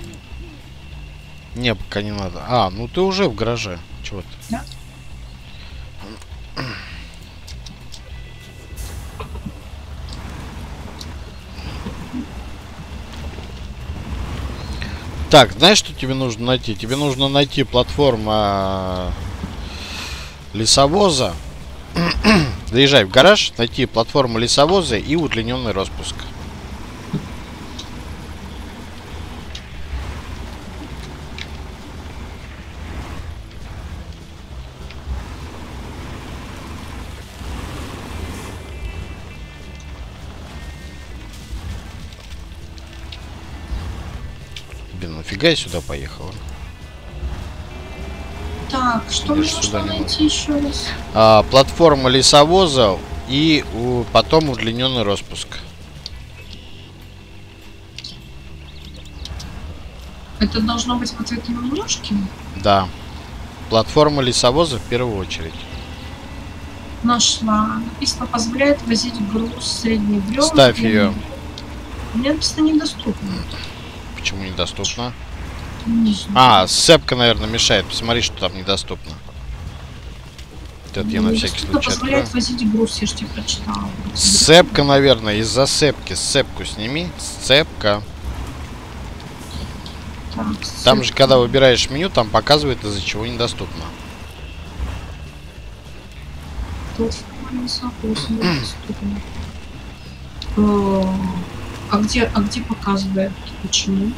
S1: Не, пока не надо. А, ну ты уже в гараже. Чего ты?
S2: Да?
S1: Так, знаешь, что тебе нужно найти? Тебе нужно найти платформу а, лесовоза. Заезжай в гараж, найти платформу лесовоза и удлиненный распуск. Блин, нафига я сюда поехала?
S2: Так, что
S1: Мне
S2: мне
S1: ж
S2: нужно
S1: сюда не
S2: найти еще раз?
S1: А, платформа лесовоза и у, потом удлиненный распуск.
S2: Это должно быть вот в этой менюшке?
S1: Да. Платформа лесовоза в первую очередь.
S2: Нашла. Написано, позволяет возить груз средний бревна.
S1: Ставь ее.
S2: Мне написано недоступно.
S1: Почему недоступно?
S2: Не знаю.
S1: А, сцепка, наверное, мешает. Посмотри, что там недоступно. Это я на всякий
S2: Недоступно
S1: случай
S2: позволяет
S1: открою.
S2: возить груз, я же тебе прочитала.
S1: Сцепка, наверное, из-за сцепки. Сцепку сними. Сцепка.
S2: Так,
S1: Там же,
S2: сцепка.
S1: когда выбираешь меню, там показывает, из-за чего недоступно.
S2: Платформа лесовоза недоступна. Э, А где, а где показывает? Почему?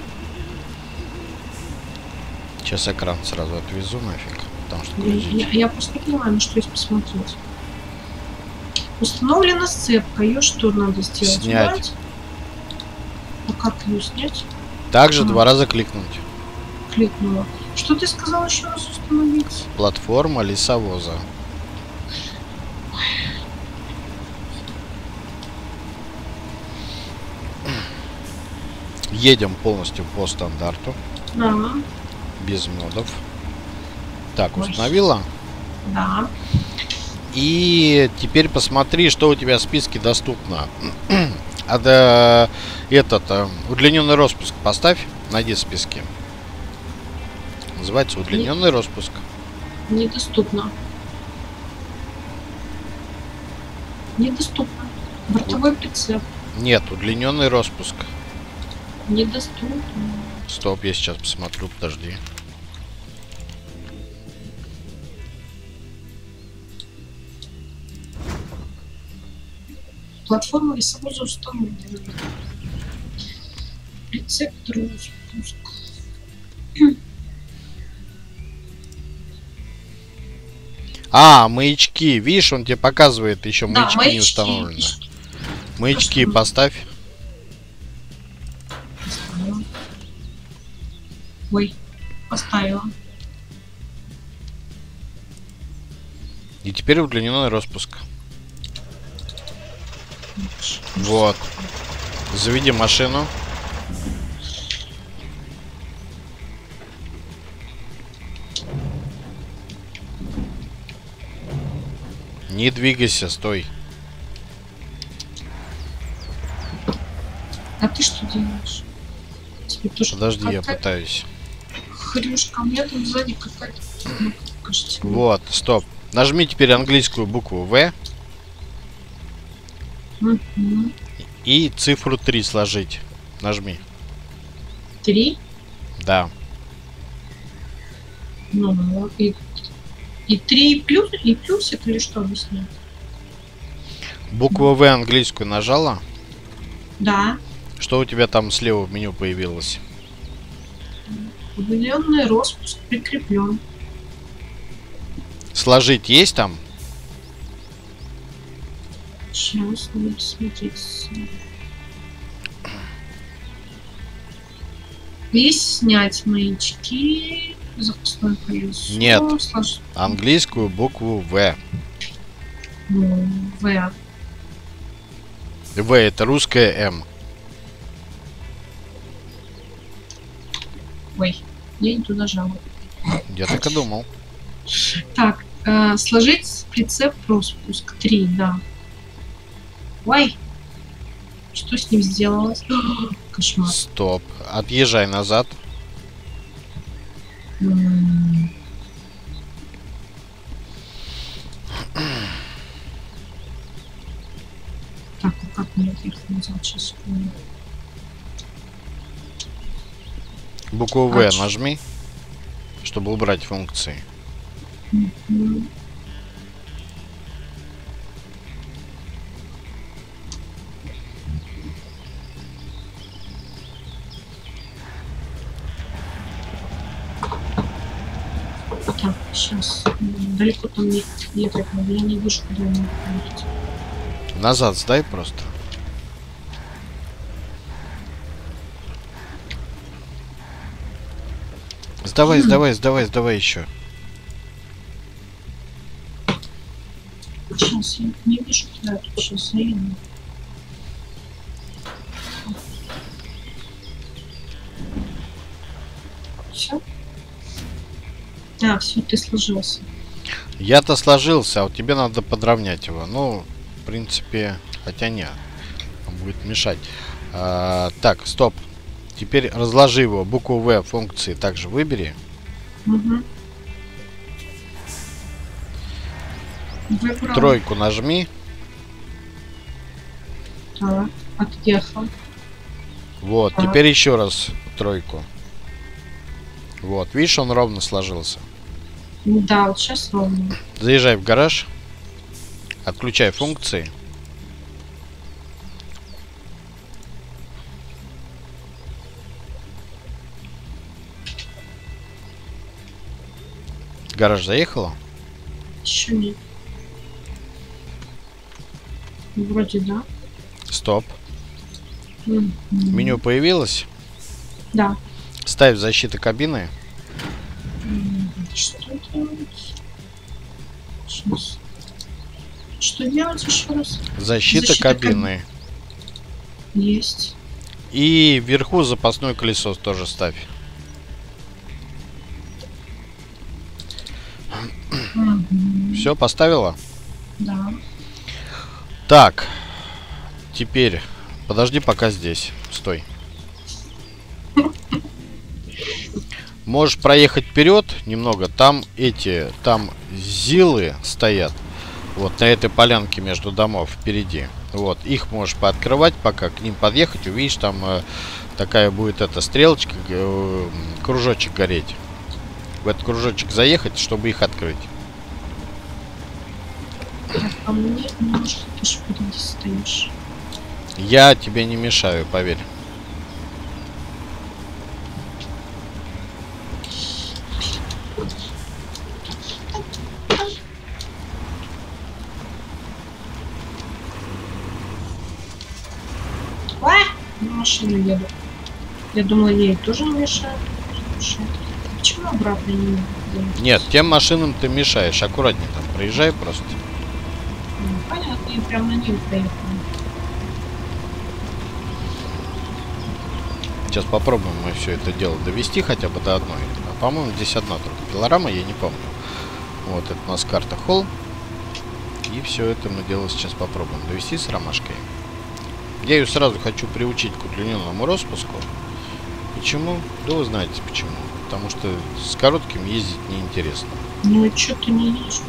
S1: Сейчас экран сразу отвезу нафиг. Потому что
S2: Я,
S1: грузить.
S2: я- я просто не понимаю, на что есть посмотреть. Установлена сцепка. Ее что надо сделать?
S1: Снять.
S2: Убрать? А как ее снять?
S1: Также
S2: А.
S1: два раза кликнуть.
S2: Кликнула. Что ты сказал еще раз установить?
S1: Платформа лесовоза. Едем полностью по стандарту.
S2: Да.
S1: Без модов. Так,
S2: Ой.
S1: установила.
S2: Да.
S1: И теперь посмотри, что у тебя в списке доступно. А да, этот э, удлиненный распуск поставь. Найди в списке. Называется удлиненный распуск.
S2: Недоступно. Недоступно. Бортовой прицеп.
S1: Нет, удлиненный распуск.
S2: Недоступно.
S1: Стоп, я сейчас посмотрю, подожди.
S2: Платформа весовоза установлена. Прицеп распуск.
S1: А, маячки. Видишь, он тебе показывает еще
S2: Да,
S1: маячки,
S2: маячки.
S1: не установлены. Маячки
S2: Просто-
S1: поставь.
S2: Поставила. Ой, поставила.
S1: И теперь удлиненный распуск. Вот. Заведи машину. Не двигайся, стой.
S2: А ты что делаешь? Тебе тоже
S1: Подожди, я
S2: какая-то
S1: пытаюсь.
S2: хрюшка, у меня тут сзади какая-то... ну, кажется,
S1: Вот, стоп. Нажми теперь английскую букву В
S2: Мгм.
S1: и цифру три сложить. Нажми.
S2: Три.
S1: Да.
S2: Ну, и, и три плюс, и плюсик или что объяснять?
S1: Букву В английскую нажала.
S2: Да.
S1: Что у тебя там слева в меню появилось?
S2: Удлиненный распуск прикреплен.
S1: Сложить есть там?
S2: Сейчас надо смотреть. Есть снять маячки. Запасное колесо.
S1: Нет.
S2: Слож-
S1: Английскую букву В.
S2: Ну, В.
S1: В это русская М.
S2: Ой, я не туда жала.
S1: Я так и думал.
S2: Так, э, сложить прицеп распуск. Три, да. Ой. Что с ним сделалось? Кошмар.
S1: Стоп. Отъезжай назад.
S2: М. Так, а как мне отъехать назад? Сейчас секунду.
S1: Букву В
S2: А, ч-
S1: нажми, чтобы убрать функции.
S2: Мгм. Так, сейчас. Далеко там не ехать, но я не вижу, куда мне ехать.
S1: Назад сдай просто. Сдавай,
S2: М.
S1: сдавай, сдавай, сдавай еще.
S2: Сейчас я не вижу, куда я тут сейчас заеду. Все? А, все, ты сложился.
S1: Я-то сложился, а вот тебе надо подровнять его. Ну, в принципе, хотя нет. Он будет мешать. А, так, стоп. Теперь разложи его. Букву В функции также выбери.
S2: Угу. Выбрал.
S1: Тройку нажми.
S2: Так, отъехал.
S1: Вот,
S2: Так.
S1: теперь еще раз тройку. Вот, видишь, он ровно сложился.
S2: Да, вот сейчас ровно.
S1: Заезжай в гараж. Отключай функции. В гараж заехала?
S2: Еще нет. Вроде да.
S1: Стоп.
S2: Мгм.
S1: Меню появилось.
S2: Да.
S1: Ставь защита кабины.
S2: М, Что делать? Сейчас. Что делать еще раз?
S1: Защита
S2: Защита
S1: кабины.
S2: Есть.
S1: И вверху запасное колесо тоже ставь.
S2: Мгм.
S1: Все, поставила?
S2: Да.
S1: Так. Теперь подожди пока здесь. Стой. Можешь проехать вперед немного. Там эти, там зилы стоят. Вот на этой полянке между домов впереди. Вот, их можешь пооткрывать, пока к ним подъехать. Увидишь, там э, такая будет эта стрелочка, э, кружочек гореть. В этот кружочек заехать, чтобы их открыть.
S2: Так, а мне немножко ты ж впереди стоишь.
S1: Я тебе не мешаю, поверь.
S2: А! На машину еду. Я думала, я ей тоже не мешаю. Слушай, почему обратно не еду?
S1: Нет, тем машинам ты мешаешь. Аккуратнее там проезжай просто.
S2: Ну, понятно, я прям на нее проехала.
S1: Сейчас попробуем мы все это дело довести хотя бы до одной. А, по-моему, здесь одна только пилорама, я не помню. Вот, это у нас карта холл. И все это мы дело сейчас попробуем довести с ромашкой. Я ее сразу хочу приучить к удлиненному распуску. Почему? Да вы знаете почему. Потому что с коротким ездить неинтересно.
S2: Ну и что ты не едешь?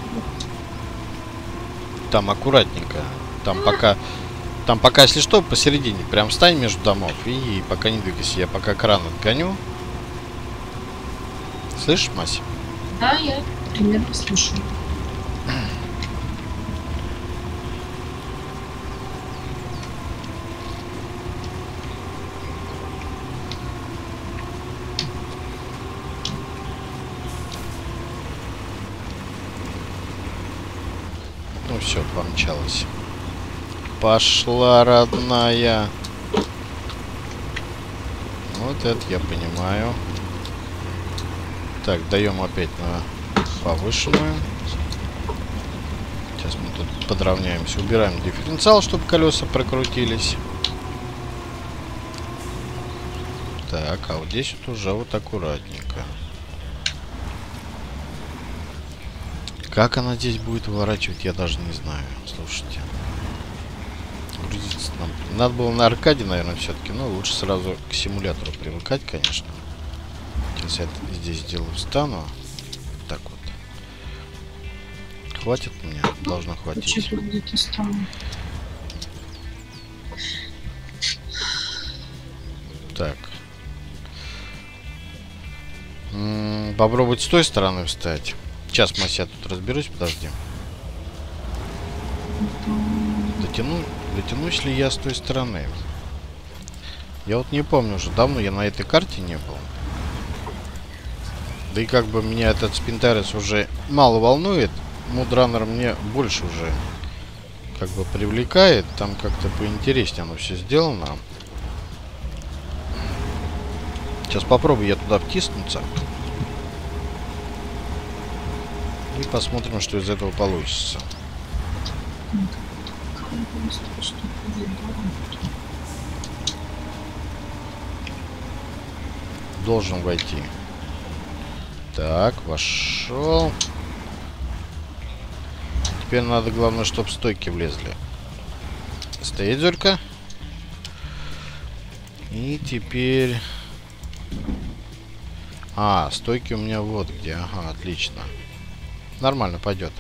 S1: Там аккуратненько. Там пока... Там пока, если что, посередине. Прям встань между домов и пока не двигайся. Я пока кран отгоню. Слышишь, Мася?
S2: Да, я примерно слушаю.
S1: Ну все, помчалась. Пошла, родная. Вот это я понимаю. Так, даем опять на повышенную. Сейчас мы тут подравняемся. Убираем дифференциал, чтобы колеса прокрутились. Так, а вот здесь вот уже вот аккуратненько. Как она здесь будет выворачивать, я даже не знаю. Слушайте. Грузиться нам. Надо было на аркаде, наверное, все-таки. Но лучше сразу к симулятору привыкать, конечно. Сейчас я здесь сделаю, встану. Так вот. Хватит мне? Должно хватить.
S2: Что тут где-то стало?
S1: Так. М-м, попробовать с той стороны встать. Сейчас, Мася, я тут разберусь, подожди. Дотяну, дотянусь ли я с той стороны? Я вот не помню уже, давно я на этой карте не был. Да и как бы меня этот Спинтерес уже мало волнует. Мудранер мне больше уже как бы привлекает. Там как-то поинтереснее оно все сделано. Сейчас попробую я туда втиснуться. И посмотрим, что из этого получится. Должен войти. Так, вошел. Теперь надо, главное, чтобы стойки влезли. Стоит Зюрка. И теперь... А, стойки у меня вот где. Ага, отлично. Нормально пойдет.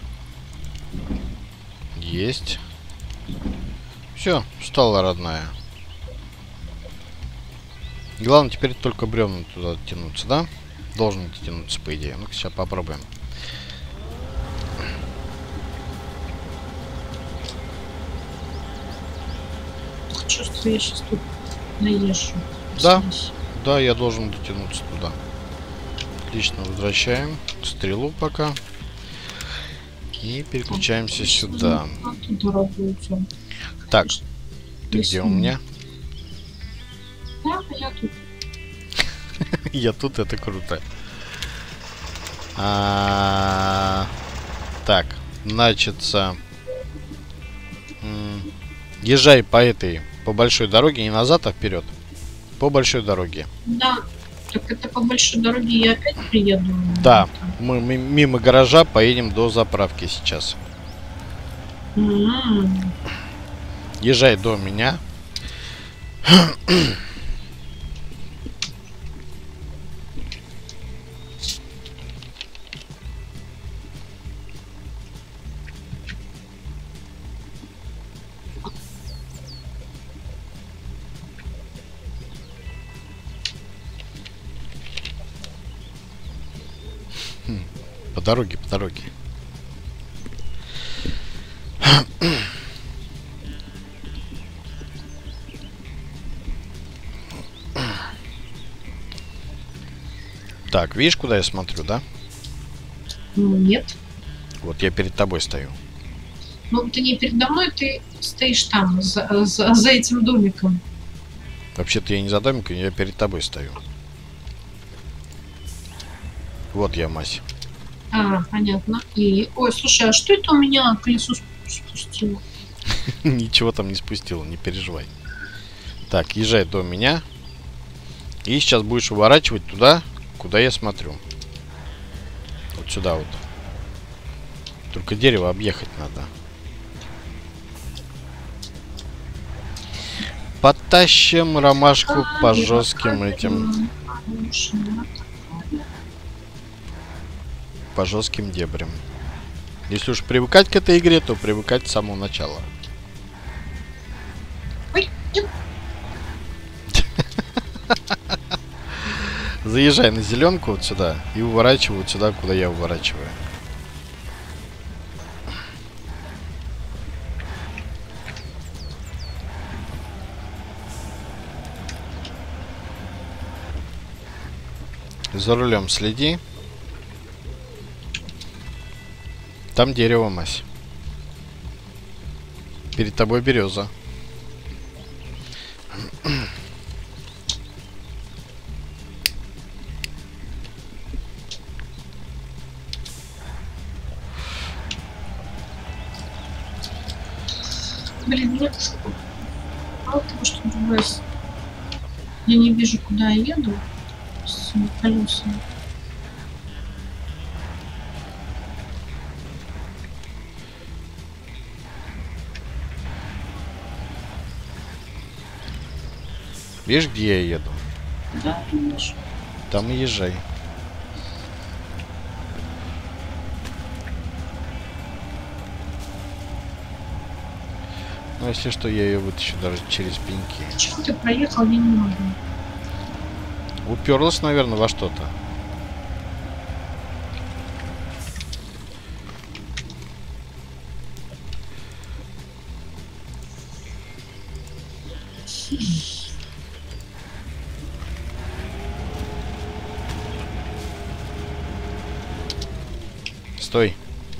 S1: Есть. Все, встала, родная. Главное теперь только бревна туда тянуться, да? Должен тянуться, по идее. Ну-ка, сейчас попробуем.
S2: Чувствую, я сейчас тут наезжу.
S1: Да,
S2: Здесь.
S1: да, я должен дотянуться туда. Отлично, возвращаем стрелу пока. И переключаемся сюда. Так, ты где у меня?
S2: Да, я тут.
S1: Я тут, это круто. А, так, значится, езжай по этой, по большой дороге, не назад, а вперед. По большой дороге.
S2: Да. Так это по большой дороге я опять приеду?
S1: Да. Мы, мы мимо гаража поедем до заправки сейчас.
S2: Mm-hmm.
S1: Езжай до меня. По дороге, по дороге. Так, видишь, куда я смотрю, да?
S2: Нет.
S1: Вот я перед тобой стою.
S2: Ну, ты не передо мной, ты стоишь там, за, за, за этим домиком.
S1: Вообще-то я не за домиком, я перед тобой стою. Вот я, Мась.
S2: А, понятно. И... Ой, слушай, а что это у меня колесо спустило?
S1: Ничего там не спустило, не переживай. Так, езжай до меня. И сейчас будешь уворачивать туда, куда я смотрю. Вот сюда вот. Только дерево объехать надо. Потащим ромашку по жестким этим... По жестким дебрям. Если уж привыкать к этой игре, то привыкать с самого начала.
S2: Ой,
S1: Заезжай на зеленку вот сюда и уворачивай вот сюда, куда я уворачиваю. За рулем следи. Там дерево, Мась. Перед тобой береза.
S2: Блин, нет. Мало того, что другое. Я не вижу, куда я еду с колесами.
S1: Видишь, где я еду?
S2: Да, вижу.
S1: Там и езжай. Ну, если что, я ее вытащу даже через пеньки.
S2: Почему ты проехал, я не могу.
S1: Уперлась, наверное, во что-то. Стой.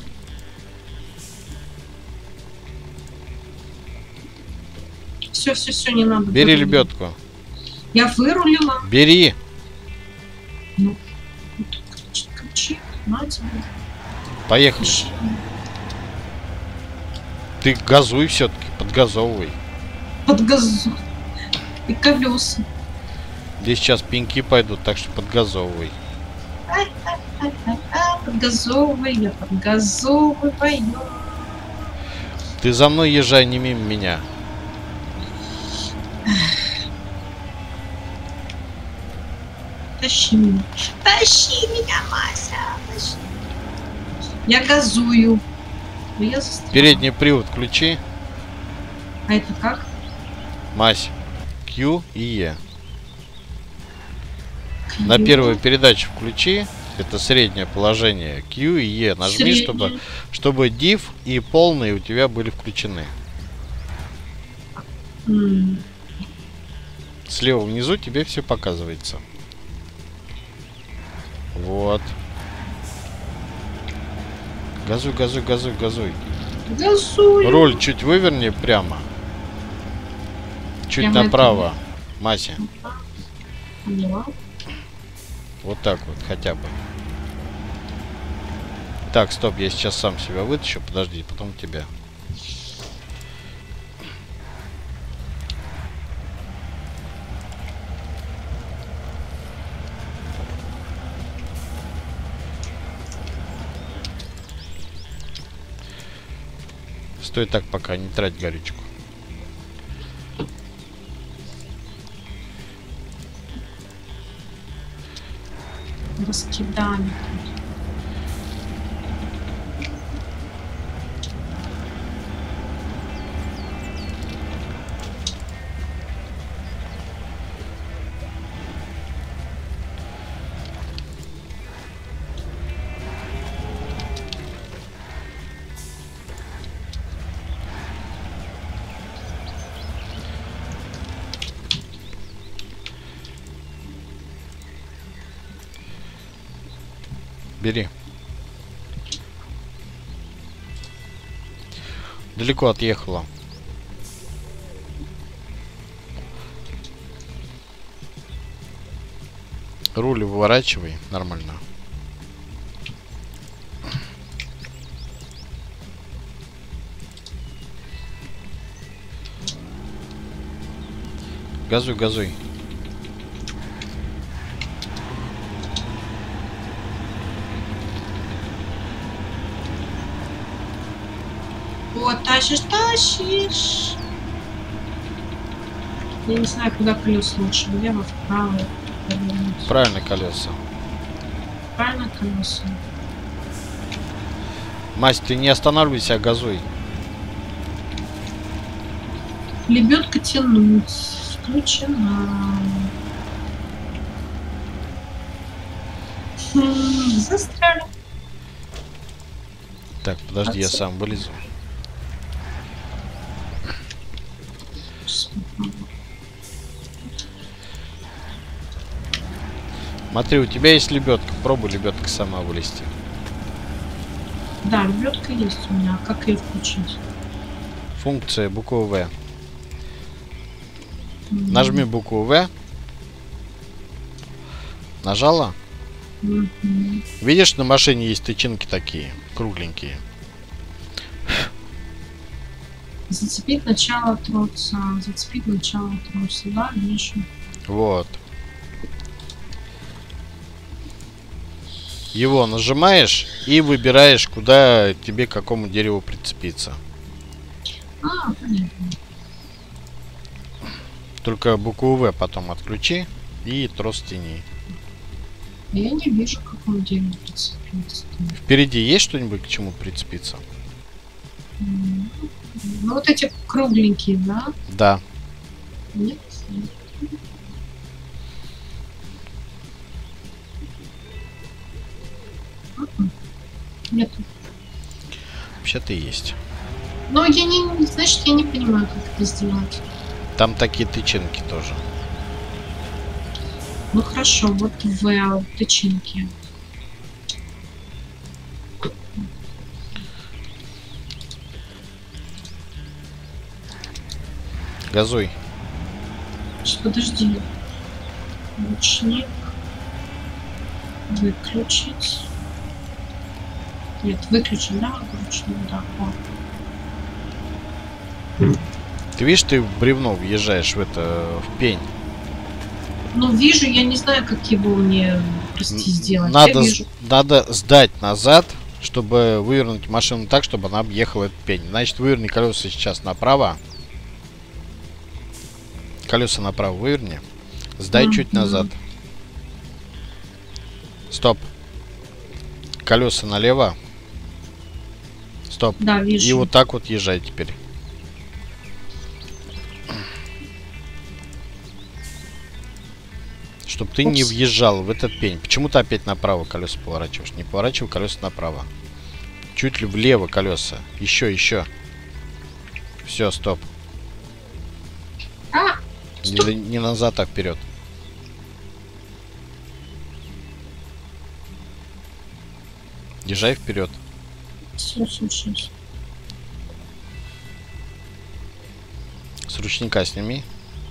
S2: Все, все, все, не надо.
S1: Бери
S2: вырулила.
S1: лебедку.
S2: Я вырулила.
S1: Бери.
S2: Ну, кричи, кричи, на тебе.
S1: Поехали.
S2: Кричи.
S1: Ты газуй все-таки, подгазовывай.
S2: Под газу. И колеса.
S1: Здесь сейчас пеньки пойдут, так что подгазовывай.
S2: Подгазовывай, я подгазовываю.
S1: Ты за мной езжай, не мимо меня.
S2: Тащи меня. Тащи меня, Мася. Тащи. Я газую. Но я застряла.
S1: Передний привод включи.
S2: А это как?
S1: Мась. Q и E. На первую передачу включи. Это среднее положение. Q и E нажми,
S2: Среднее.
S1: чтобы, чтобы diff и полный у тебя были включены.
S2: М.
S1: Слева внизу тебе все показывается. Вот. Газуй, газуй, газуй, газуй.
S2: Газую.
S1: Руль чуть выверни прямо. Чуть
S2: Прямо
S1: направо. Мася.
S2: Поняла.
S1: Вот так вот, хотя бы. Так, стоп, я сейчас сам себя вытащу. Подожди, потом тебя. Стой так, пока не трать горючку.
S2: Раскидали тут.
S1: Бери. Далеко отъехала. Руль выворачивай. Нормально. Газуй, газуй.
S2: Вот, тащишь, тащишь. Я не знаю, куда колес лучше. Влево, вправо. Повернуть.
S1: Правильно колеса.
S2: Правильно колеса.
S1: Мась, ты не останавливайся, а газуй.
S2: Лебедка тянуть. Включена. Хм, застряли.
S1: Так, подожди, я
S2: Отцы.
S1: сам вылезу. Смотри, у тебя есть лебедка. Пробуй лебедка сама вылезти.
S2: Да, лебедка есть у меня. А как ее включить?
S1: Функция буква В.
S2: М.
S1: Нажми букву В. Нажала?
S2: Мгм.
S1: Видишь, на машине есть тычинки такие, кругленькие.
S2: Зацепить начало троса. Зацепить начало троса. Да, вижу.
S1: Вот. Его нажимаешь и выбираешь, куда тебе к какому дереву прицепиться.
S2: А, понятно.
S1: Только букву В потом отключи и трос тяни.
S2: Я не вижу, к какому дереву прицепиться.
S1: Впереди есть что-нибудь, к чему прицепиться?
S2: М. Ну, вот эти кругленькие, да?
S1: Да.
S2: Нет? М-м. Нет.
S1: Вообще-то есть.
S2: Но я не, значит, я не понимаю, как это сделать.
S1: Там такие тычинки тоже.
S2: Ну хорошо, вот в тычинке.
S1: Газуй.
S2: Сейчас, подожди. Ручник. Выключить. Нет, выключить, да? Ручник, да. О.
S1: Ты видишь, ты в бревно въезжаешь в это, в пень.
S2: Ну, вижу, я не знаю, как его мне, прости, сделать.
S1: Надо,
S2: Я
S1: с-
S2: вижу.
S1: надо сдать назад, чтобы вывернуть машину так, чтобы она объехала этот пень. Значит, выверни колеса сейчас направо. Колеса направо выверни. Сдай
S2: Мгм.
S1: чуть назад. Стоп. Колеса налево. Стоп.
S2: Да, вижу.
S1: И вот так вот езжай теперь. Чтоб ты не
S2: Упс.
S1: въезжал в этот пень. Почему ты опять направо колеса поворачиваешь? Не поворачивай колеса направо. Чуть ли влево колеса. Еще, еще. Все, стоп.
S2: А, стоп.
S1: Не, не назад, а вперед. Езжай вперед.
S2: Все, все, все.
S1: С ручника сними.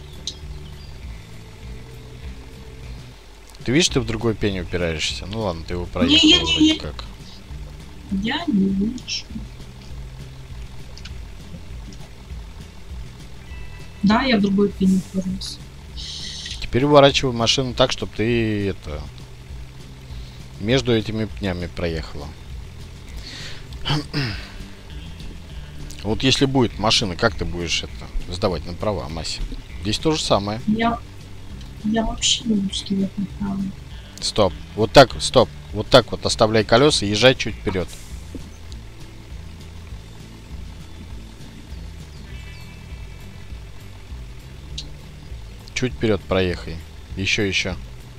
S1: Ты видишь, ты в другой пень упираешься. Ну ладно, ты его проехал
S2: Не-не-не-не.
S1: вроде как.
S2: Я не вижу. Да, я в другой пень уперлась.
S1: Теперь выворачивай машину так, чтобы ты это между этими пнями проехала. Вот если будет машина, как ты будешь это сдавать на права, Мася? Здесь то же самое.
S2: Я, я вообще не буду стрелять направо.
S1: Стоп. Вот так, стоп. Вот так вот оставляй колеса и езжай чуть вперед. Чуть вперед проехай. Еще, еще.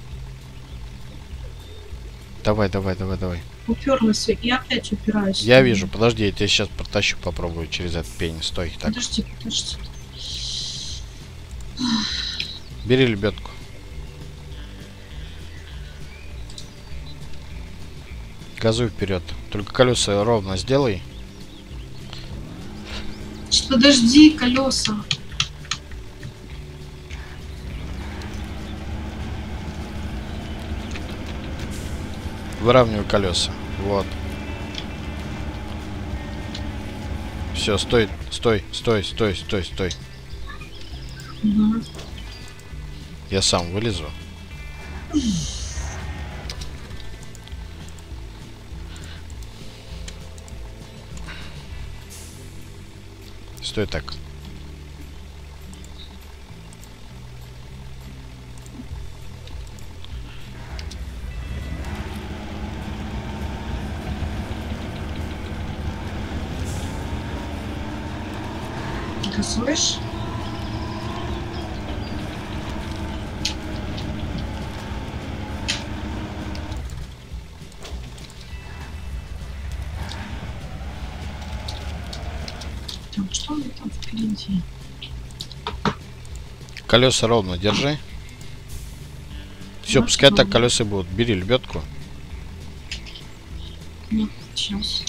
S1: Давай, давай, давай, давай.
S2: Уперлась и опять упираюсь.
S1: Я вижу. Подожди, я тебя сейчас протащу, попробую через этот пень. Стой. Так.
S2: Подожди, подожди.
S1: Бери лебедку. Газуй вперед. Только колеса ровно сделай.
S2: Подожди, колеса.
S1: Выравнивай колеса. Вот. Все, стой, стой, стой, стой, стой, стой.
S2: Угу.
S1: Я сам вылезу. Стой так.
S2: Газуешь? Так, что у меня там впереди?
S1: Колеса ровно держи. Все,
S2: Ну,
S1: пускай так
S2: ровно.
S1: колеса будут. Бери лебедку.
S2: Нет, сейчас.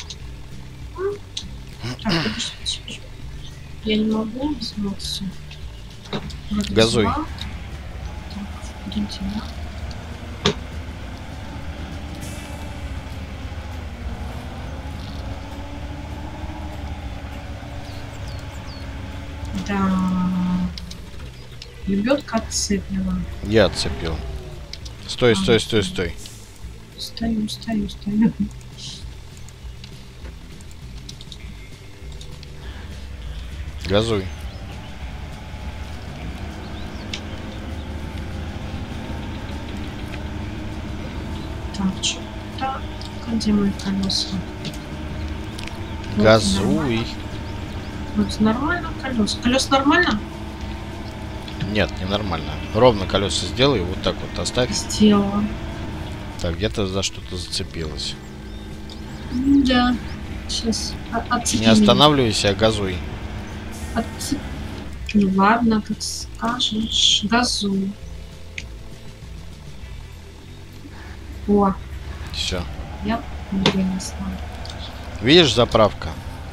S2: Так, подожди, подожди. Я не могу взмыться. Вроде
S1: Газуй.
S2: взяла. Так, впереди, да? Да. Лебедка отцеплена.
S1: Я отцепил. Стой,
S2: А,
S1: стой, стой, стой.
S2: Стою, стою, стою.
S1: Газуй.
S2: Так, что-то... Где мои колеса? Вот
S1: Газуй.
S2: Вот нормально колес. Колес нормально?
S1: Нет, ненормально. Ровно колеса сделай, вот так вот оставь.
S2: Сделала.
S1: Так, где-то за что-то зацепилось.
S2: М, Да. Сейчас.
S1: Не останавливайся, а газуй.
S2: Отцеп... Ну ладно, как скажешь. Газуй. О,
S1: Все.
S2: я вынесла.
S1: Видишь, заправка?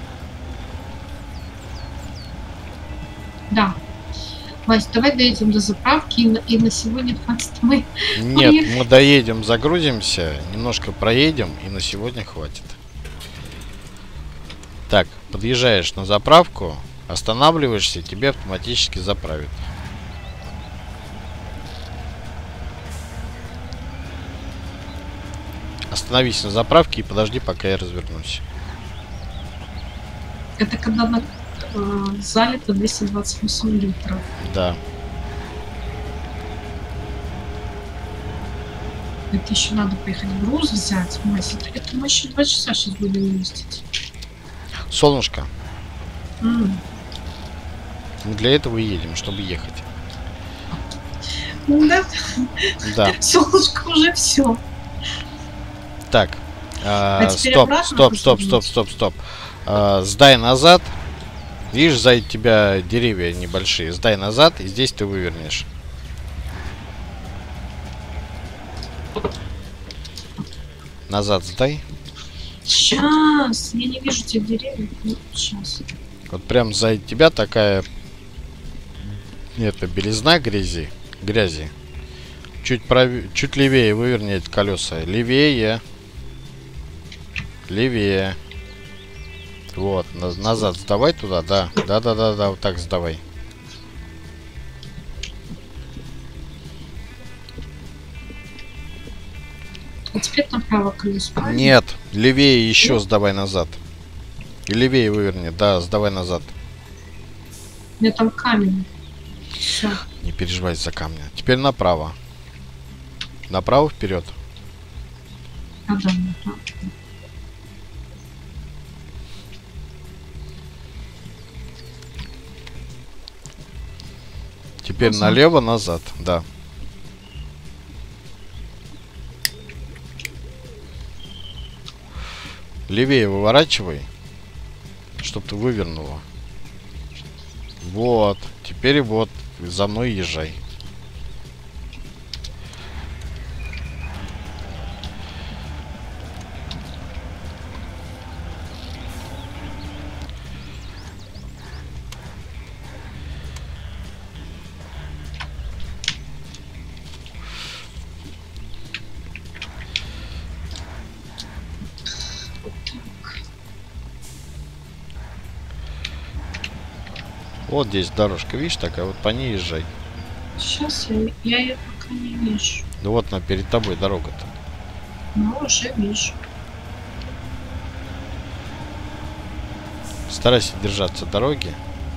S2: Да. Вась, давай доедем до заправки и на, и на сегодня хватит. Мы
S1: Нет,
S2: Поехали.
S1: мы доедем, загрузимся, немножко проедем, и на сегодня хватит. Так, подъезжаешь на заправку, останавливаешься, тебе автоматически заправят. Остановись на заправке и подожди, пока я развернусь.
S2: это когда на, э, залито двести двадцать восемь литров.
S1: Да.
S2: Это еще надо поехать груз взять. Мась, это, это мы еще два часа сейчас будем ездить.
S1: Солнышко,
S2: М.
S1: мы для этого и едем, чтобы ехать.
S2: Ну да,
S1: Да.
S2: солнышко уже все.
S1: Так. а,
S2: А теперь
S1: стоп,
S2: обратно
S1: стоп, стоп,
S2: посадить?
S1: стоп, стоп, стоп. А, сдай назад. Видишь, сзади тебя деревья небольшие. Сдай назад, и здесь ты вывернешь. Назад сдай.
S2: Сейчас, я не вижу тех деревьев. Ну, сейчас.
S1: Вот прям сзади тебя такая... Это белизна грязи. Грязи. Чуть, прав... Чуть левее выверни эти колеса. Левее. Левее. Вот, на- назад сдавай туда, да. Да-да-да-да, вот так сдавай.
S2: А теперь направо колесо. правильно?
S1: Нет, левее еще сдавай назад. И левее выверни. Да, сдавай назад.
S2: У меня там камень. Все.
S1: Не переживай за камня. Теперь направо. Направо, вперед.
S2: А, да, направо.
S1: Теперь
S2: Назад.
S1: налево, назад. Да. Левее выворачивай, чтобы ты вывернула. Вот. Теперь вот за мной езжай. Вот здесь дорожка, видишь, такая, вот по ней езжай.
S2: Сейчас я, я ее пока не вижу.
S1: Да вот она перед тобой дорога-то.
S2: Но уже вижу.
S1: Старайся держаться дороги.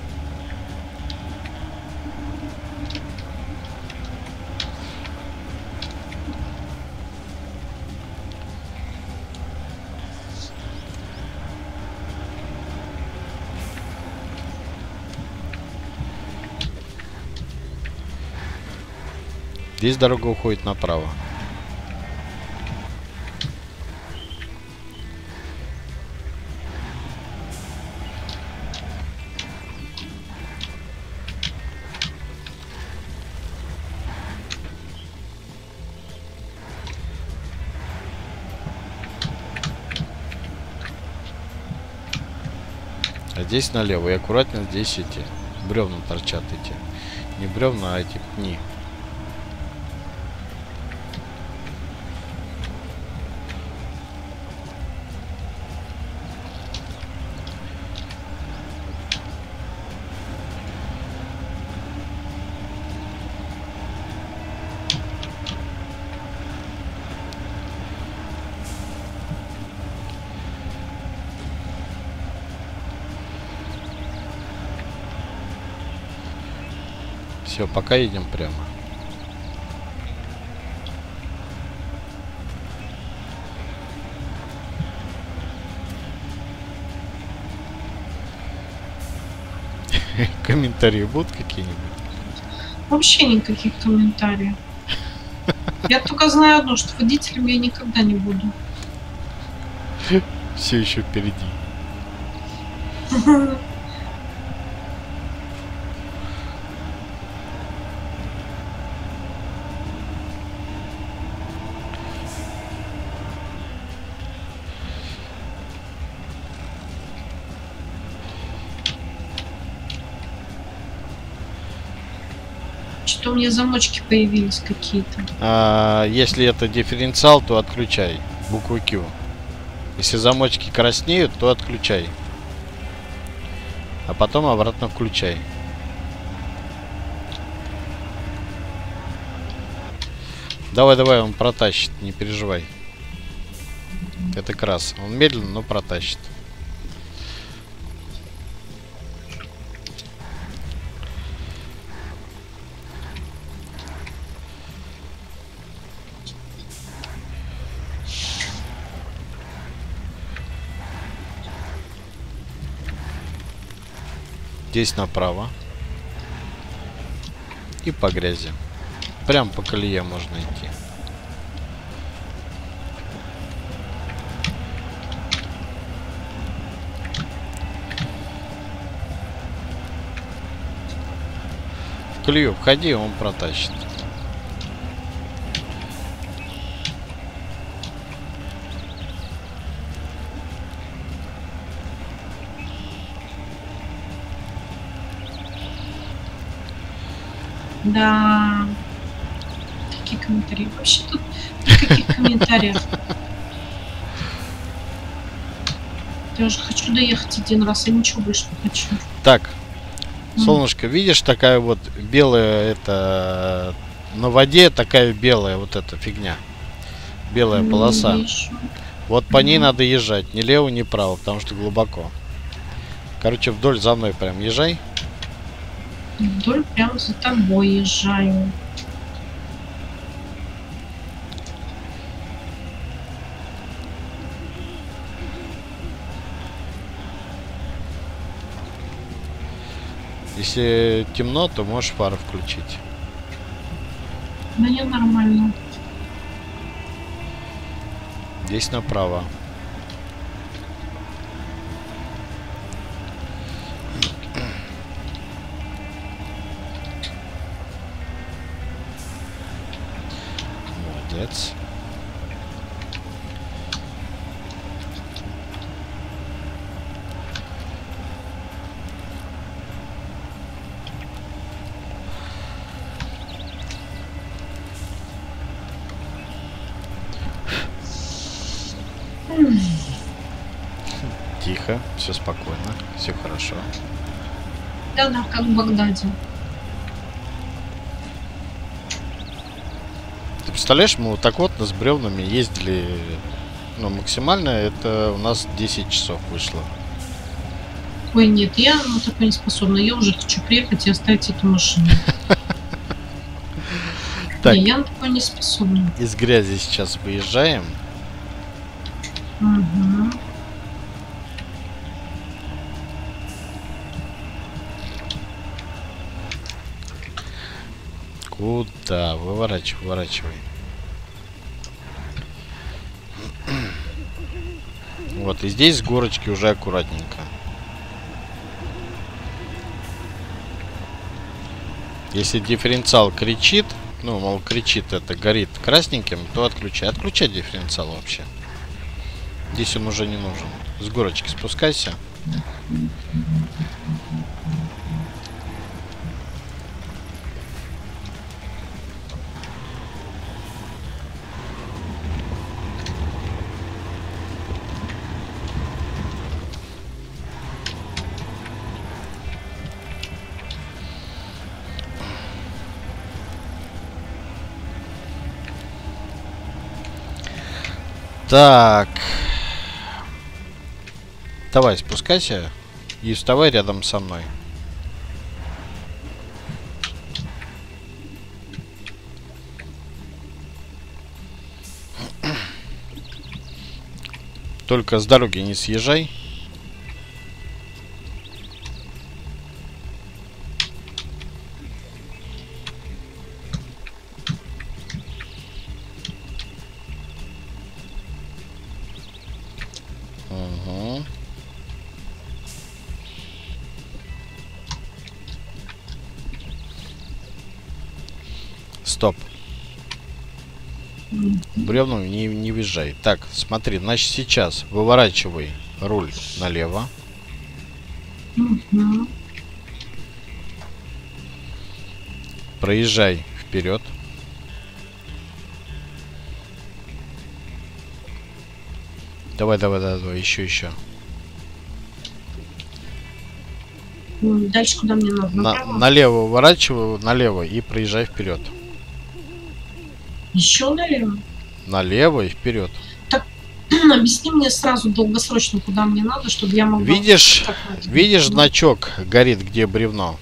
S1: Здесь дорога уходит направо. А здесь налево. И аккуратно здесь эти бревна торчат эти. Не бревна, а эти пни. Все, пока едем прямо. Комментарии будут какие-нибудь?
S2: Вообще никаких комментариев. Я только знаю одно, что водителем я никогда не буду.
S1: Все еще впереди.
S2: Что у меня замочки появились какие-то.
S1: А, если это дифференциал, то отключай букву Q. Если замочки краснеют, то отключай. А потом обратно включай. Давай, давай, он протащит, не переживай. Это крас. Он медленно, но протащит. Здесь направо. И по грязи. Прям по колее можно идти. В колею входи, он протащит.
S2: Да. Какие комментарии? Вообще тут никаких комментариев. Я уже хочу доехать один раз, а ничего больше не хочу.
S1: Так, солнышко, видишь, такая вот белая, это на воде такая белая вот эта фигня. Белая
S2: Не
S1: полоса.
S2: вижу.
S1: Вот по ней
S2: Мгм.
S1: надо езжать, ни лево, ни право, потому что глубоко. Короче, вдоль за мной прям езжай.
S2: Вдоль прям за тобой езжаю.
S1: Если темно, то можешь фары включить.
S2: Да не нормально.
S1: Здесь направо. Молодец. Тихо, все спокойно, все хорошо.
S2: Да-да, как в Багдаде.
S1: Ты представляешь, мы вот так вот с бревнами ездили, ну, максимально это у нас десять часов вышло.
S2: Ой, нет, я на такое не способна. Я уже хочу приехать и оставить эту машину.
S1: Так.
S2: Не, я на такое не способна.
S1: Из грязи сейчас выезжаем.
S2: Угу.
S1: Куда? Выворачивай, выворачивай. Вот, и здесь с горочки уже аккуратненько. Если дифференциал кричит, ну, мол, кричит, это горит красненьким, то отключай. Отключай дифференциал вообще. Здесь он уже не нужен. С горочки спускайся. Так. Давай, спускайся и вставай рядом со мной. Только с дороги не съезжай. Угу. Стоп. Бревну не, не въезжай. Так, смотри, значит сейчас выворачивай руль налево.
S2: Угу.
S1: Проезжай вперед. Давай, давай, давай, давай, еще, еще.
S2: Дальше куда мне надо?
S1: На,
S2: Направо?
S1: налево выворачивай, налево и проезжай вперед.
S2: Еще налево?
S1: Налево и вперед.
S2: Объясни мне сразу долгосрочно, куда мне надо, чтобы я могла...
S1: Видишь,
S2: Как надо?
S1: видишь
S2: Ну.
S1: значок горит, где бревно?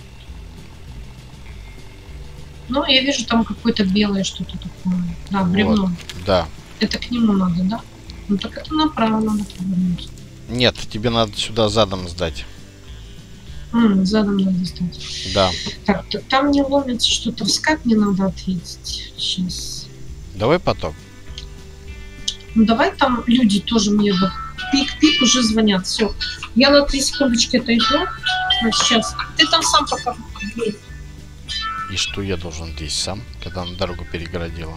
S2: Ну, я вижу там какое-то белое что-то такое. Да, бревно.
S1: Вот, да.
S2: Это к нему надо, да? Ну так это направо надо повернуть.
S1: Нет, тебе надо сюда задом сдать.
S2: М, задом надо стать.
S1: Да.
S2: Так, т- там не ломится что-то, в скайп не надо ответить. Сейчас.
S1: Давай потом.
S2: Ну давай там люди тоже мне вот пик-пик уже звонят. Все. Я на три секундочки отойду. Вот сейчас. Ты там сам пока.
S1: И что я должен здесь сам, когда на дорогу перегородила?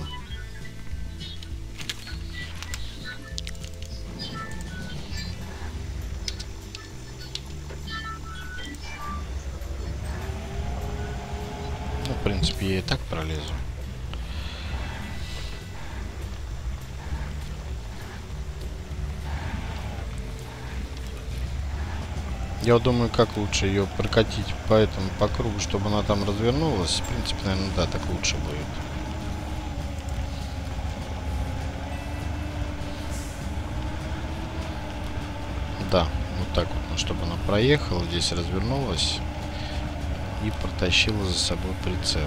S1: Ну, в принципе, я и так пролезу. Я думаю, как лучше ее прокатить по этому, по кругу, чтобы она там развернулась. В принципе, наверное, да, так лучше будет. Да, вот так вот, ну, чтобы она проехала, здесь развернулась и протащила за собой прицеп.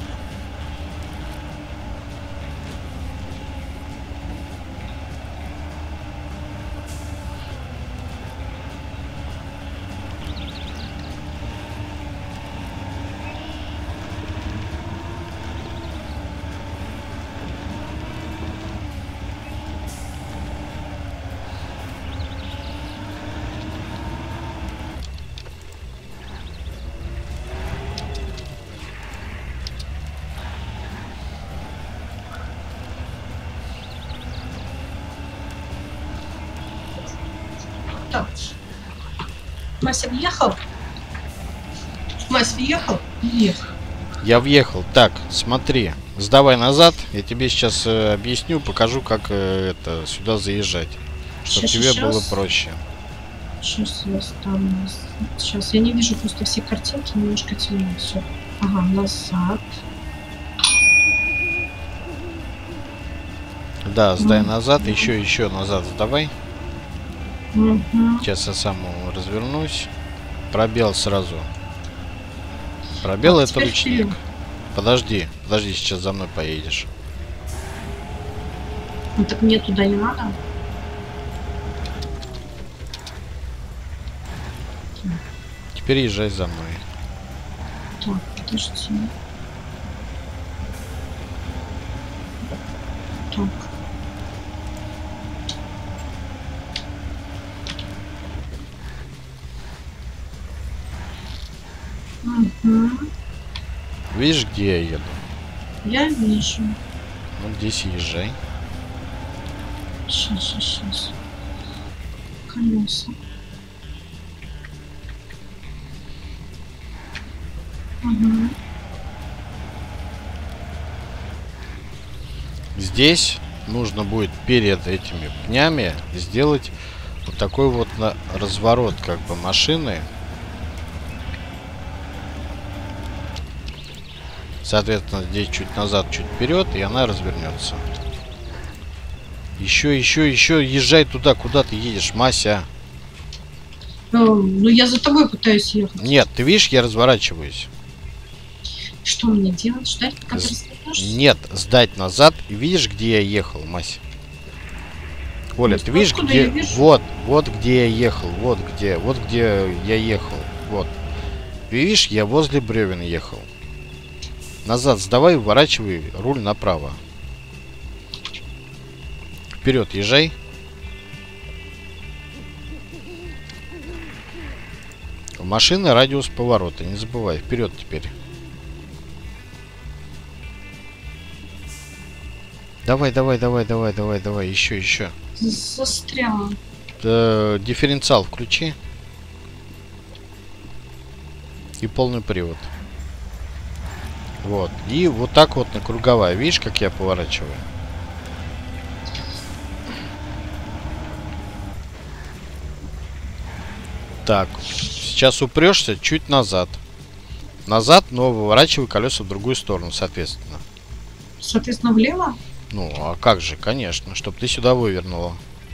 S2: Так. Мася въехал? Мась въехал? Въехал.
S1: Я въехал. Так, смотри. Сдавай назад. Я тебе сейчас э, объясню, покажу, как э, это сюда заезжать. Чтобы тебе
S2: Щас,
S1: было
S2: щас.
S1: проще.
S2: Сейчас я там. Сейчас я не вижу просто все картинки, немножко темно все. Ага, назад.
S1: Да, сдай
S2: Мгм.
S1: назад. Еще, еще назад сдавай.
S2: Угу.
S1: Сейчас я сам развернусь. Пробел сразу. Пробел
S2: Так,
S1: это
S2: теперь
S1: ручник.
S2: вперед.
S1: Подожди, подожди, сейчас за мной поедешь.
S2: Ну так мне туда не надо.
S1: Теперь езжай за мной.
S2: Так, подожди. Так. Угу.
S1: Видишь, где я еду?
S2: Я вижу.
S1: Вот здесь езжай.
S2: Сейчас, сейчас, сейчас. Колеса. Угу.
S1: Здесь нужно будет перед этими пнями сделать вот такой вот на разворот как бы машины. Соответственно, здесь чуть назад, чуть вперед, и она развернется. Еще, еще, еще, езжай туда, куда ты едешь, Мася.
S2: Ну, ну я за тобой пытаюсь ехать.
S1: Нет, ты видишь, я разворачиваюсь.
S2: Что мне делать? Ждать, пока ты
S1: С-
S2: развернешься?
S1: Нет, сдать назад. И видишь, где я ехал, Мася? Оля, ты видишь,
S2: Откуда
S1: где...
S2: я вижу?
S1: Вот, вот где я ехал, вот где, вот где я ехал, вот. Видишь, я возле бревен ехал. Назад сдавай, выворачивай руль направо. Вперед езжай. У машины радиус поворота, не забывай. Вперед теперь. Давай, давай, давай, давай, давай, давай, еще, еще.
S2: Застряла.
S1: Э, дифференциал включи. И полный привод. Вот. И вот так вот на круговая. Видишь, как я поворачиваю? Так. Сейчас упрешься чуть назад. Назад, но выворачивай колеса в другую сторону, соответственно.
S2: Соответственно, влево?
S1: Ну, а как же, конечно, чтобы ты сюда вывернула.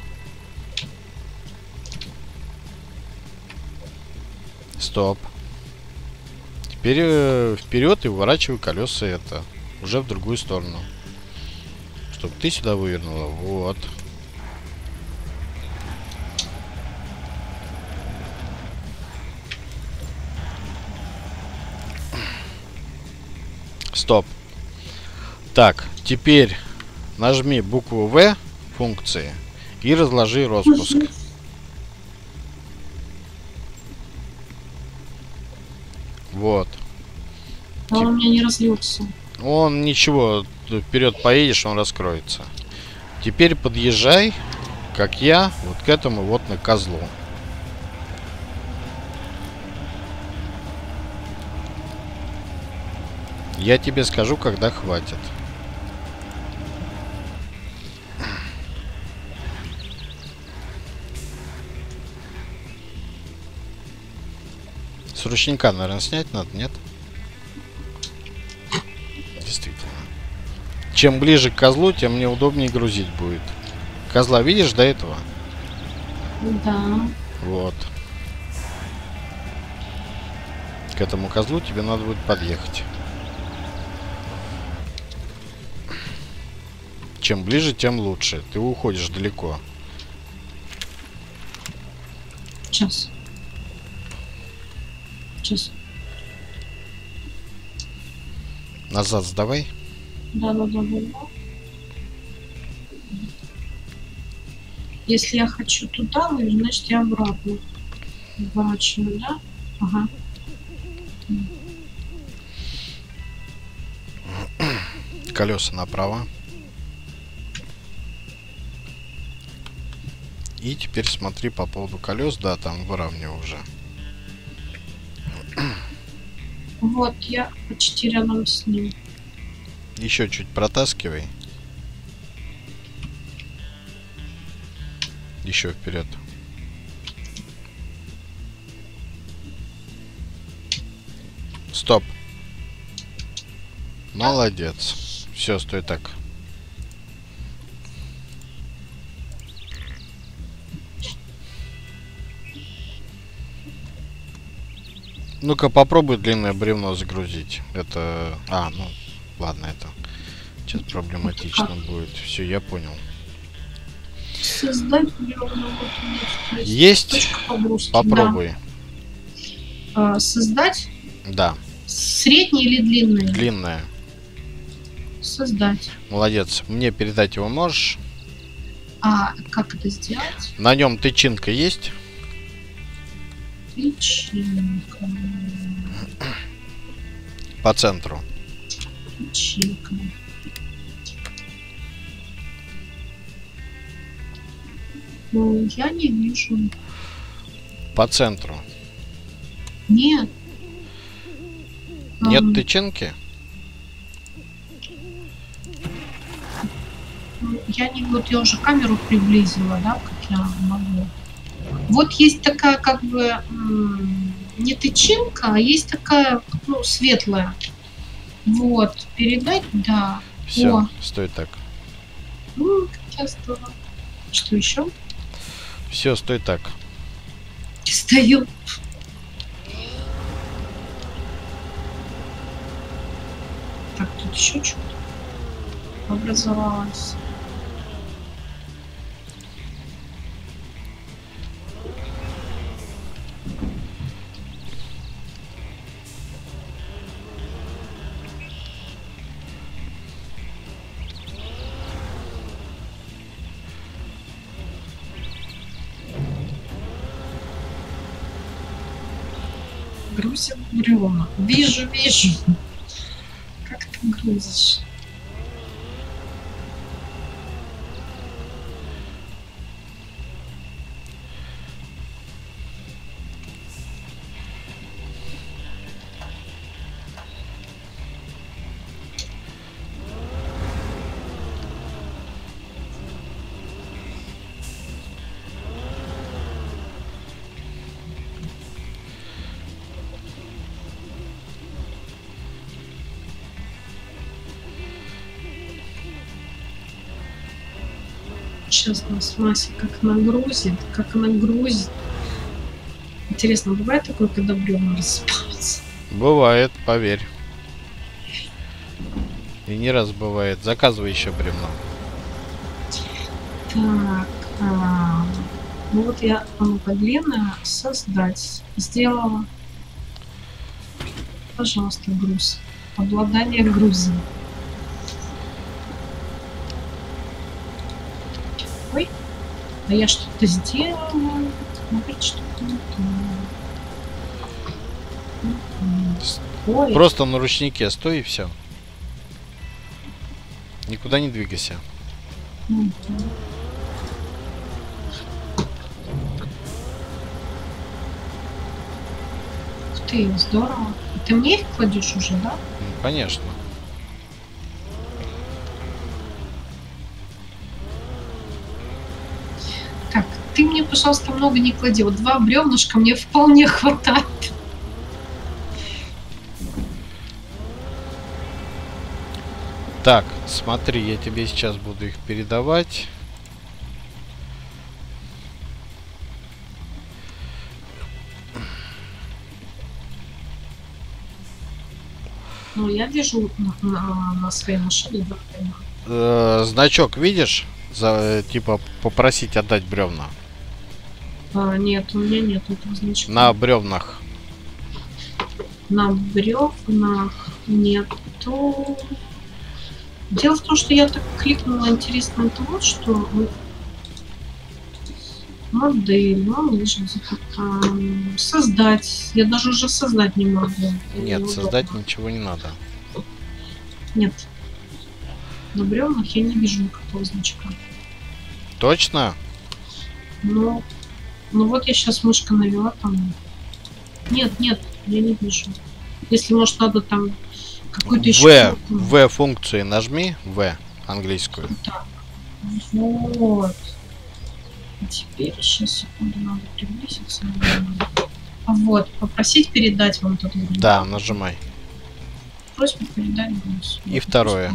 S1: Стоп. Теперь э, вперед и выворачивай колеса это. Уже в другую сторону. Чтобы ты сюда вывернула. Вот. Стоп. Так, теперь нажми букву В функции и разложи распуск. Вот.
S2: А он у меня не разлился.
S1: Он ничего, вперед поедешь, он раскроется. Теперь подъезжай, как я, вот к этому вот на козлу. Я тебе скажу, когда хватит. С ручника, наверное, снять надо, нет? Действительно. Чем ближе к козлу, тем мне удобнее грузить будет. Козла видишь до этого?
S2: Да.
S1: Вот. К этому козлу тебе надо будет подъехать. Чем ближе, тем лучше. Ты уходишь далеко.
S2: Сейчас. Сейчас.
S1: Назад сдавай.
S2: Да, да, да, да, да. Если я хочу туда, значит я обратно поворачиваю, да? Ага.
S1: Колеса направо. И теперь смотри по поводу колес. Да, там выравнивай уже.
S2: Вот, я почти рядом с ним.
S1: Еще чуть протаскивай. Еще вперед. Стоп. Молодец. Все, стой так. Ну-ка, попробуй длинное бревно загрузить. Это... А, ну, ладно, это сейчас проблематично будет. Все, я понял.
S2: Создать бревно. Вот у меня тут
S1: Есть?
S2: точка погрузки.
S1: Попробуй.
S2: Да. А, создать?
S1: Да.
S2: Среднее или длинное?
S1: Длинное.
S2: Создать.
S1: Молодец. Мне передать его можешь?
S2: А как это сделать?
S1: На нем тычинка есть?
S2: Тычинка.
S1: По центру.
S2: Тычинка. Ну, я не вижу.
S1: По центру.
S2: Нет.
S1: Нет
S2: Ам,
S1: тычинки?
S2: ну, я не... Вот я уже камеру приблизила, да, как я могу. Вот есть такая, как бы, м, не тычинка, а есть такая, ну, светлая. Вот. Передать, да.
S1: Все,
S2: О.
S1: стой так.
S2: Ну, как я здорово. Что еще?
S1: Все, стой так.
S2: Стою. Так, тут еще что-то образовалось. Грузим бревна. Вижу, вижу. Как ты грузишь? Сейчас нас Мася как нагрузит, как нагрузит. Интересно, бывает такое, когда бревна рассыпаются?
S1: Бывает, поверь. И не раз бывает. Заказывай еще бревно.
S2: Так, а, ну вот я ну-ка, длинное создать сделала. Пожалуйста, груз. Обладание грузом. Ой, а я что-то сделала. Смотрите, что-то не то. Ой,
S1: Просто на ручнике стой и все. Никуда не двигайся.
S2: мгм. Ух ты, здорово. И ты мне их кладешь уже, да?
S1: Ну, конечно.
S2: Так, ты мне, пожалуйста, много не клади. Вот два бревнышка мне вполне хватает.
S1: Так, смотри, я тебе сейчас буду их передавать.
S2: Ну, я вижу на, на, на своей машине. Да,
S1: Э, значок видишь? За, типа попросить отдать бревна.
S2: а, нет, у меня нет этого значка.
S1: На бревнах.
S2: На бревнах нету. Дело в том, что я так кликнула, интересно, это вот что. Модель, ну, лежит запятая. Создать. Я даже уже создать не могу.
S1: Нет,
S2: Неудобно.
S1: создать ничего не надо.
S2: Нет. На бревнах я не вижу никакого значка.
S1: Точно?
S2: Ну, ну вот я сейчас мышкой навела там. Нет, нет, я не вижу. Если, может, надо там какую-то еще...
S1: В, В функции нажми, В, английскую.
S2: Так. Вот. А теперь, сейчас, секунду, надо приблизиться. А вот, попросить передать вам тут.
S1: Да, нажимай.
S2: Просьба передать голос.
S1: И второе.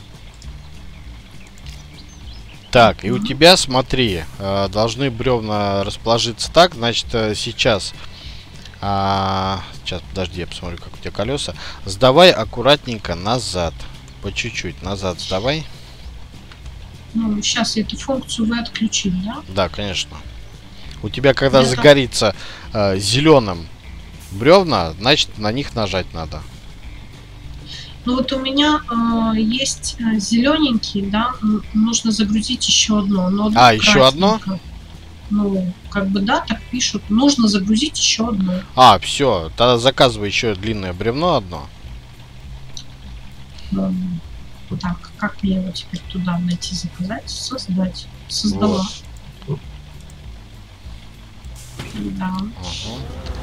S1: Так, и у тебя, смотри, э, должны бревна расположиться так, значит, э, сейчас, а, сейчас, подожди, я посмотрю, как у тебя колеса. Сдавай аккуратненько назад, по чуть-чуть назад сдавай.
S2: Ну, сейчас эту функцию вы отключили, да?
S1: Да, конечно. У тебя, когда
S2: Это...
S1: загорится э, зеленым бревна, значит, на них нажать надо.
S2: Ну вот у меня э, есть э, зелененький, да, нужно загрузить еще одно. Но
S1: а, еще одно?
S2: Ну, как бы да, так пишут. Нужно загрузить еще одно.
S1: А, все, тогда заказывай еще длинное бревно одно.
S2: Um, так, как мне его теперь туда найти, заказать, создать? Создала. Вот. Да.
S1: Угу.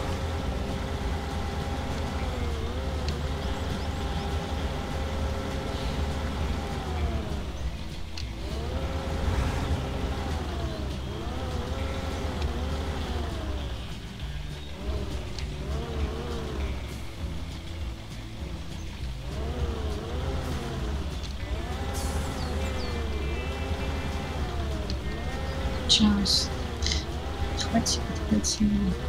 S2: Сейчас. Хватит, хватит.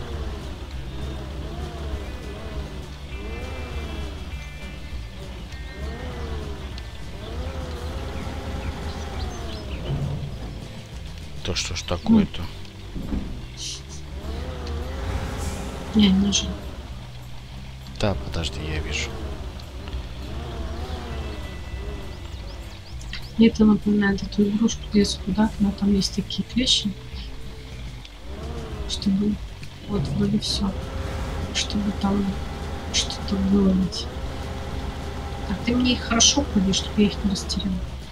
S1: То что ж такое-то?
S2: Не, не же.
S1: Да, подожди, я вижу.
S2: Мне это напоминает эту игрушку детскую, да, когда там есть такие клещи, чтобы вот вроде все, чтобы там что-то выловить. Так, ты мне их хорошо ходи, чтобы я их не растерял.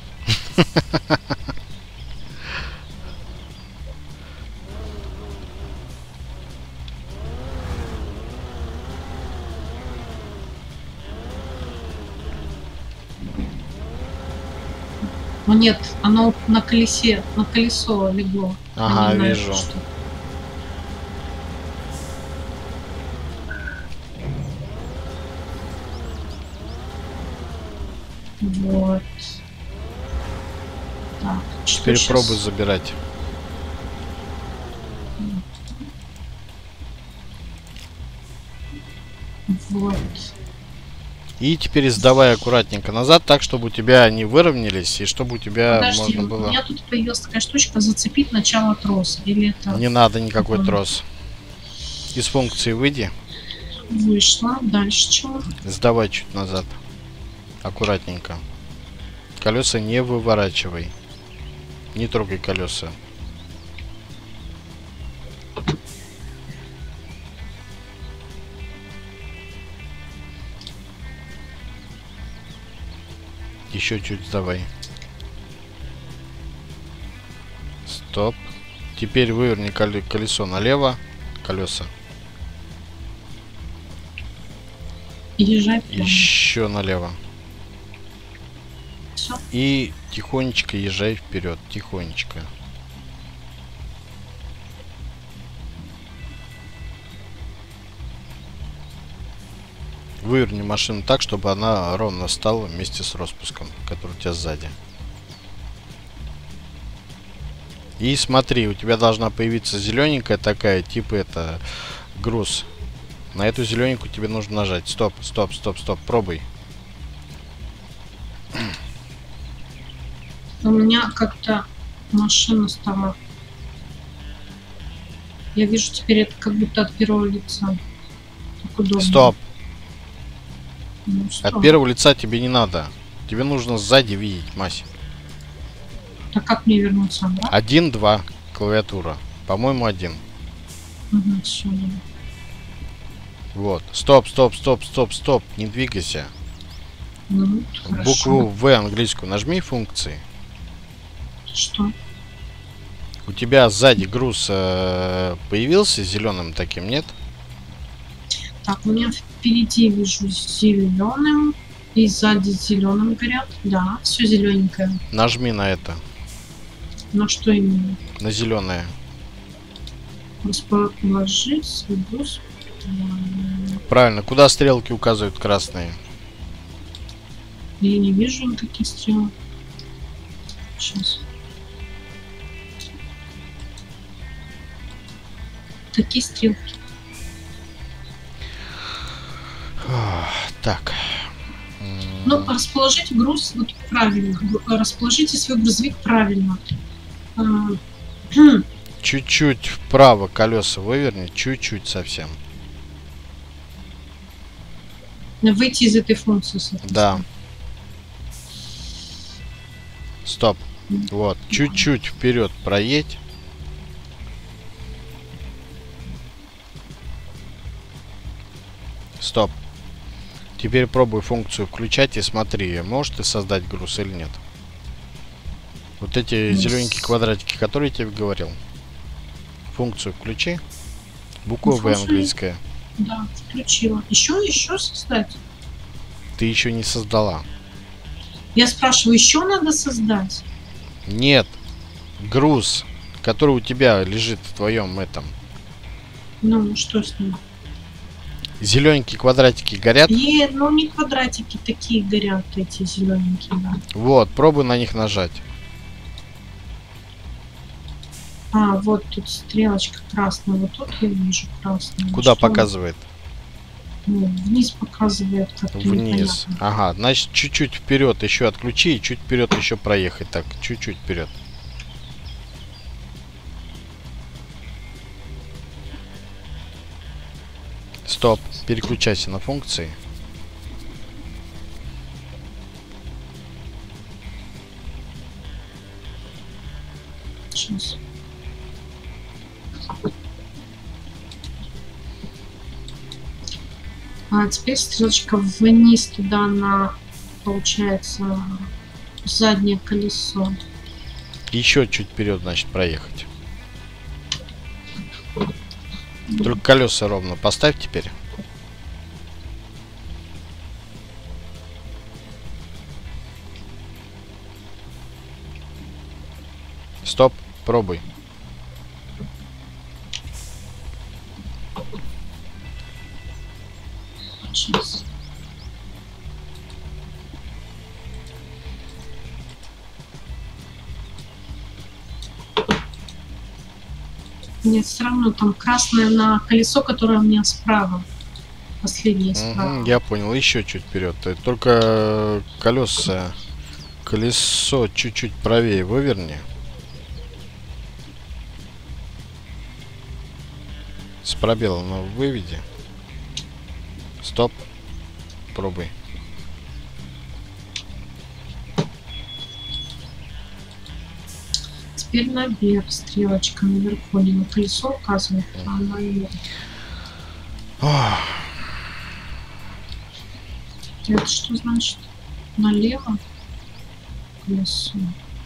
S2: Но нет, оно на колесе, на колесо легло.
S1: Ага, вижу.
S2: Что. Вот. Так,
S1: теперь
S2: что
S1: пробуй
S2: сейчас?
S1: забирать.
S2: Вот.
S1: И теперь сдавай аккуратненько назад, так, чтобы у тебя они выровнялись, и чтобы у тебя
S2: Подожди,
S1: можно было...
S2: у меня тут появилась такая штучка зацепить начало троса. Или это...
S1: Не надо никакой
S2: Какой?
S1: трос. Из функции выйди.
S2: Вышла. Дальше чего?
S1: Сдавай чуть назад. Аккуратненько. Колеса не выворачивай. Не трогай колеса. Еще чуть сдавай. Стоп. Теперь выверни колесо налево. Колеса.
S2: Езжай прямо.
S1: Еще налево.
S2: Всё.
S1: И тихонечко езжай вперед. Тихонечко. Выверни машину так, чтобы она ровно стала вместе с распуском, который у тебя сзади. И смотри, у тебя должна появиться зелененькая такая, типа это груз. На эту зелененькую тебе нужно нажать. Стоп, стоп, стоп, стоп, пробуй.
S2: У меня как-то машина стала. Я вижу теперь это как будто от первого лица. Так удобно.
S1: Стоп.
S2: Ну, что?
S1: От первого лица тебе не надо. Тебе нужно сзади видеть, Мась.
S2: А как мне вернуться обратно?
S1: Один, два. Клавиатура. По-моему, один.
S2: Угу, все, да.
S1: Вот. Стоп, стоп, стоп, стоп, стоп. Не двигайся.
S2: Ну, хорошо.
S1: Букву В английскую нажми функции.
S2: Что?
S1: У тебя сзади груз э, появился зеленым таким, нет?
S2: Так, у меня впереди вижу зеленым. И сзади зеленым горят. Да, все зелененькое.
S1: Нажми на это.
S2: На что именно?
S1: На зеленое.
S2: Расположить свой груз.
S1: Правильно. Куда стрелки указывают красные?
S2: Я не вижу никаких стрелок. Сейчас. Какие стрелки?
S1: Так.
S2: Ну, расположите груз вот правильно. Расположите свой грузовик правильно. А,
S1: Чуть-чуть вправо колеса выверни. Чуть-чуть совсем.
S2: Выйти из этой функции.
S1: Да. Стоп. Вот. Чуть-чуть вперед проедь. Стоп. Теперь пробуй функцию включать и смотри, можешь ты создать груз или нет. Вот эти
S2: Yes.
S1: зелененькие квадратики, которые я тебе говорил. Функцию включи. Буква В английская.
S2: Да, включила. Еще, еще создать?
S1: Ты еще не создала.
S2: Я спрашиваю, еще надо создать?
S1: Нет. Груз, который у тебя лежит в твоем этом.
S2: Ну, что с ним?
S1: Зелененькие квадратики горят.
S2: Нет, ну не квадратики такие горят, эти зелененькие, да.
S1: Вот, пробуй на них нажать.
S2: А, вот тут стрелочка красная, вот тут я вижу красную.
S1: Куда
S2: Что?
S1: показывает?
S2: Ну, вниз показывает как-то
S1: Вниз.
S2: непонятно.
S1: Ага, значит, чуть-чуть вперед еще отключи и чуть вперед еще проехать. Так, чуть-чуть вперед. Стоп. Переключайся на функции.
S2: Сейчас. А теперь стрелочка вниз туда на, получается, заднее колесо.
S1: Еще чуть вперед, значит, проехать. Только колеса ровно поставь теперь. Стоп, пробуй.
S2: Сейчас. Нет, все равно там красное на колесо, которое у меня справа. Последнее справа.
S1: Угу, я понял, еще чуть вперед. Только колеса, колесо чуть-чуть правее выверни. С пробелом но выведи. Стоп. Пробуй.
S2: Теперь наверх стрелочка наверху, не на колесо указывает, а наверх.
S1: Ох.
S2: Это что значит? Налево колесо.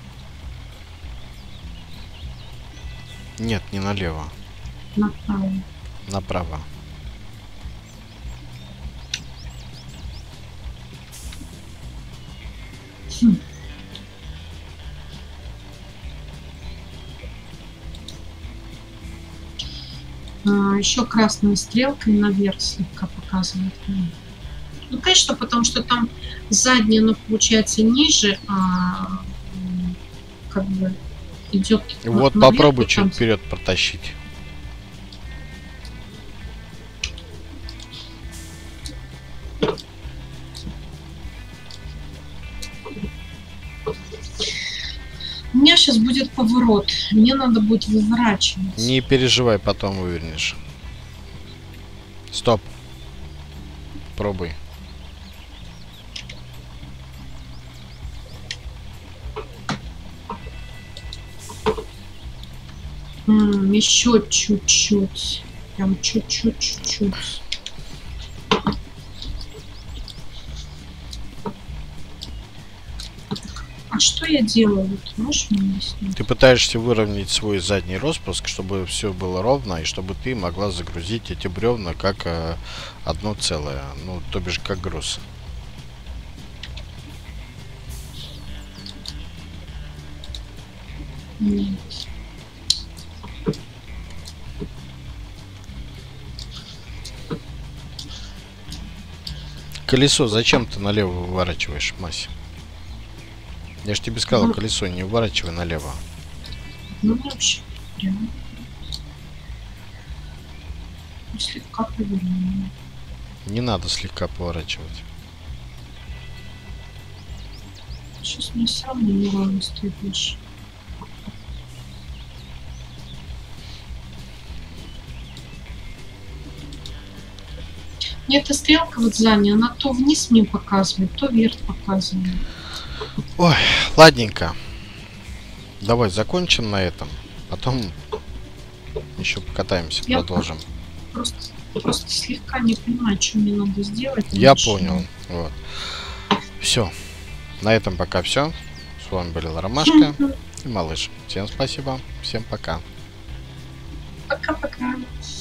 S1: Нет, не налево.
S2: Направо.
S1: Направо.
S2: Хм. А, еще красной стрелкой наверх слегка показывает. Ну, конечно, потому что там заднее, оно получается ниже, а как бы идет.
S1: Вот
S2: наверх,
S1: попробуй
S2: и
S1: чуть
S2: там...
S1: вперед протащить.
S2: сейчас будет поворот. Мне надо будет выворачиваться.
S1: Не переживай, потом вывернешь. Стоп. Пробуй.
S2: М, еще чуть-чуть. Прям чуть-чуть, чуть-чуть. А что я делаю? Вот можешь мне объяснить?
S1: Ты пытаешься выровнять свой задний распуск, чтобы все было ровно, и чтобы ты могла загрузить эти бревна как э, одно целое. Ну, то бишь, как груз.
S2: Нет.
S1: Колесо зачем ты налево выворачиваешь, Мась? Я ж тебе сказал,
S2: Ну.
S1: колесо не выворачивай налево.
S2: Ну, вообще, прям. Ну, слегка поверну.
S1: Не надо слегка поворачивать.
S2: Сейчас мне все равно не ровно стоит больше. Мне эта стрелка вот сзади, она то вниз мне показывает, то вверх показывает.
S1: Ой, ладненько. Давай закончим на этом. Потом еще покатаемся,
S2: Я
S1: продолжим.
S2: Просто, просто слегка не понимаю, что мне надо сделать.
S1: Я
S2: дальше.
S1: понял. Вот. Все. На этом пока все. С вами были Ромашка и Малыш. Всем спасибо. Всем пока.
S2: Пока-пока.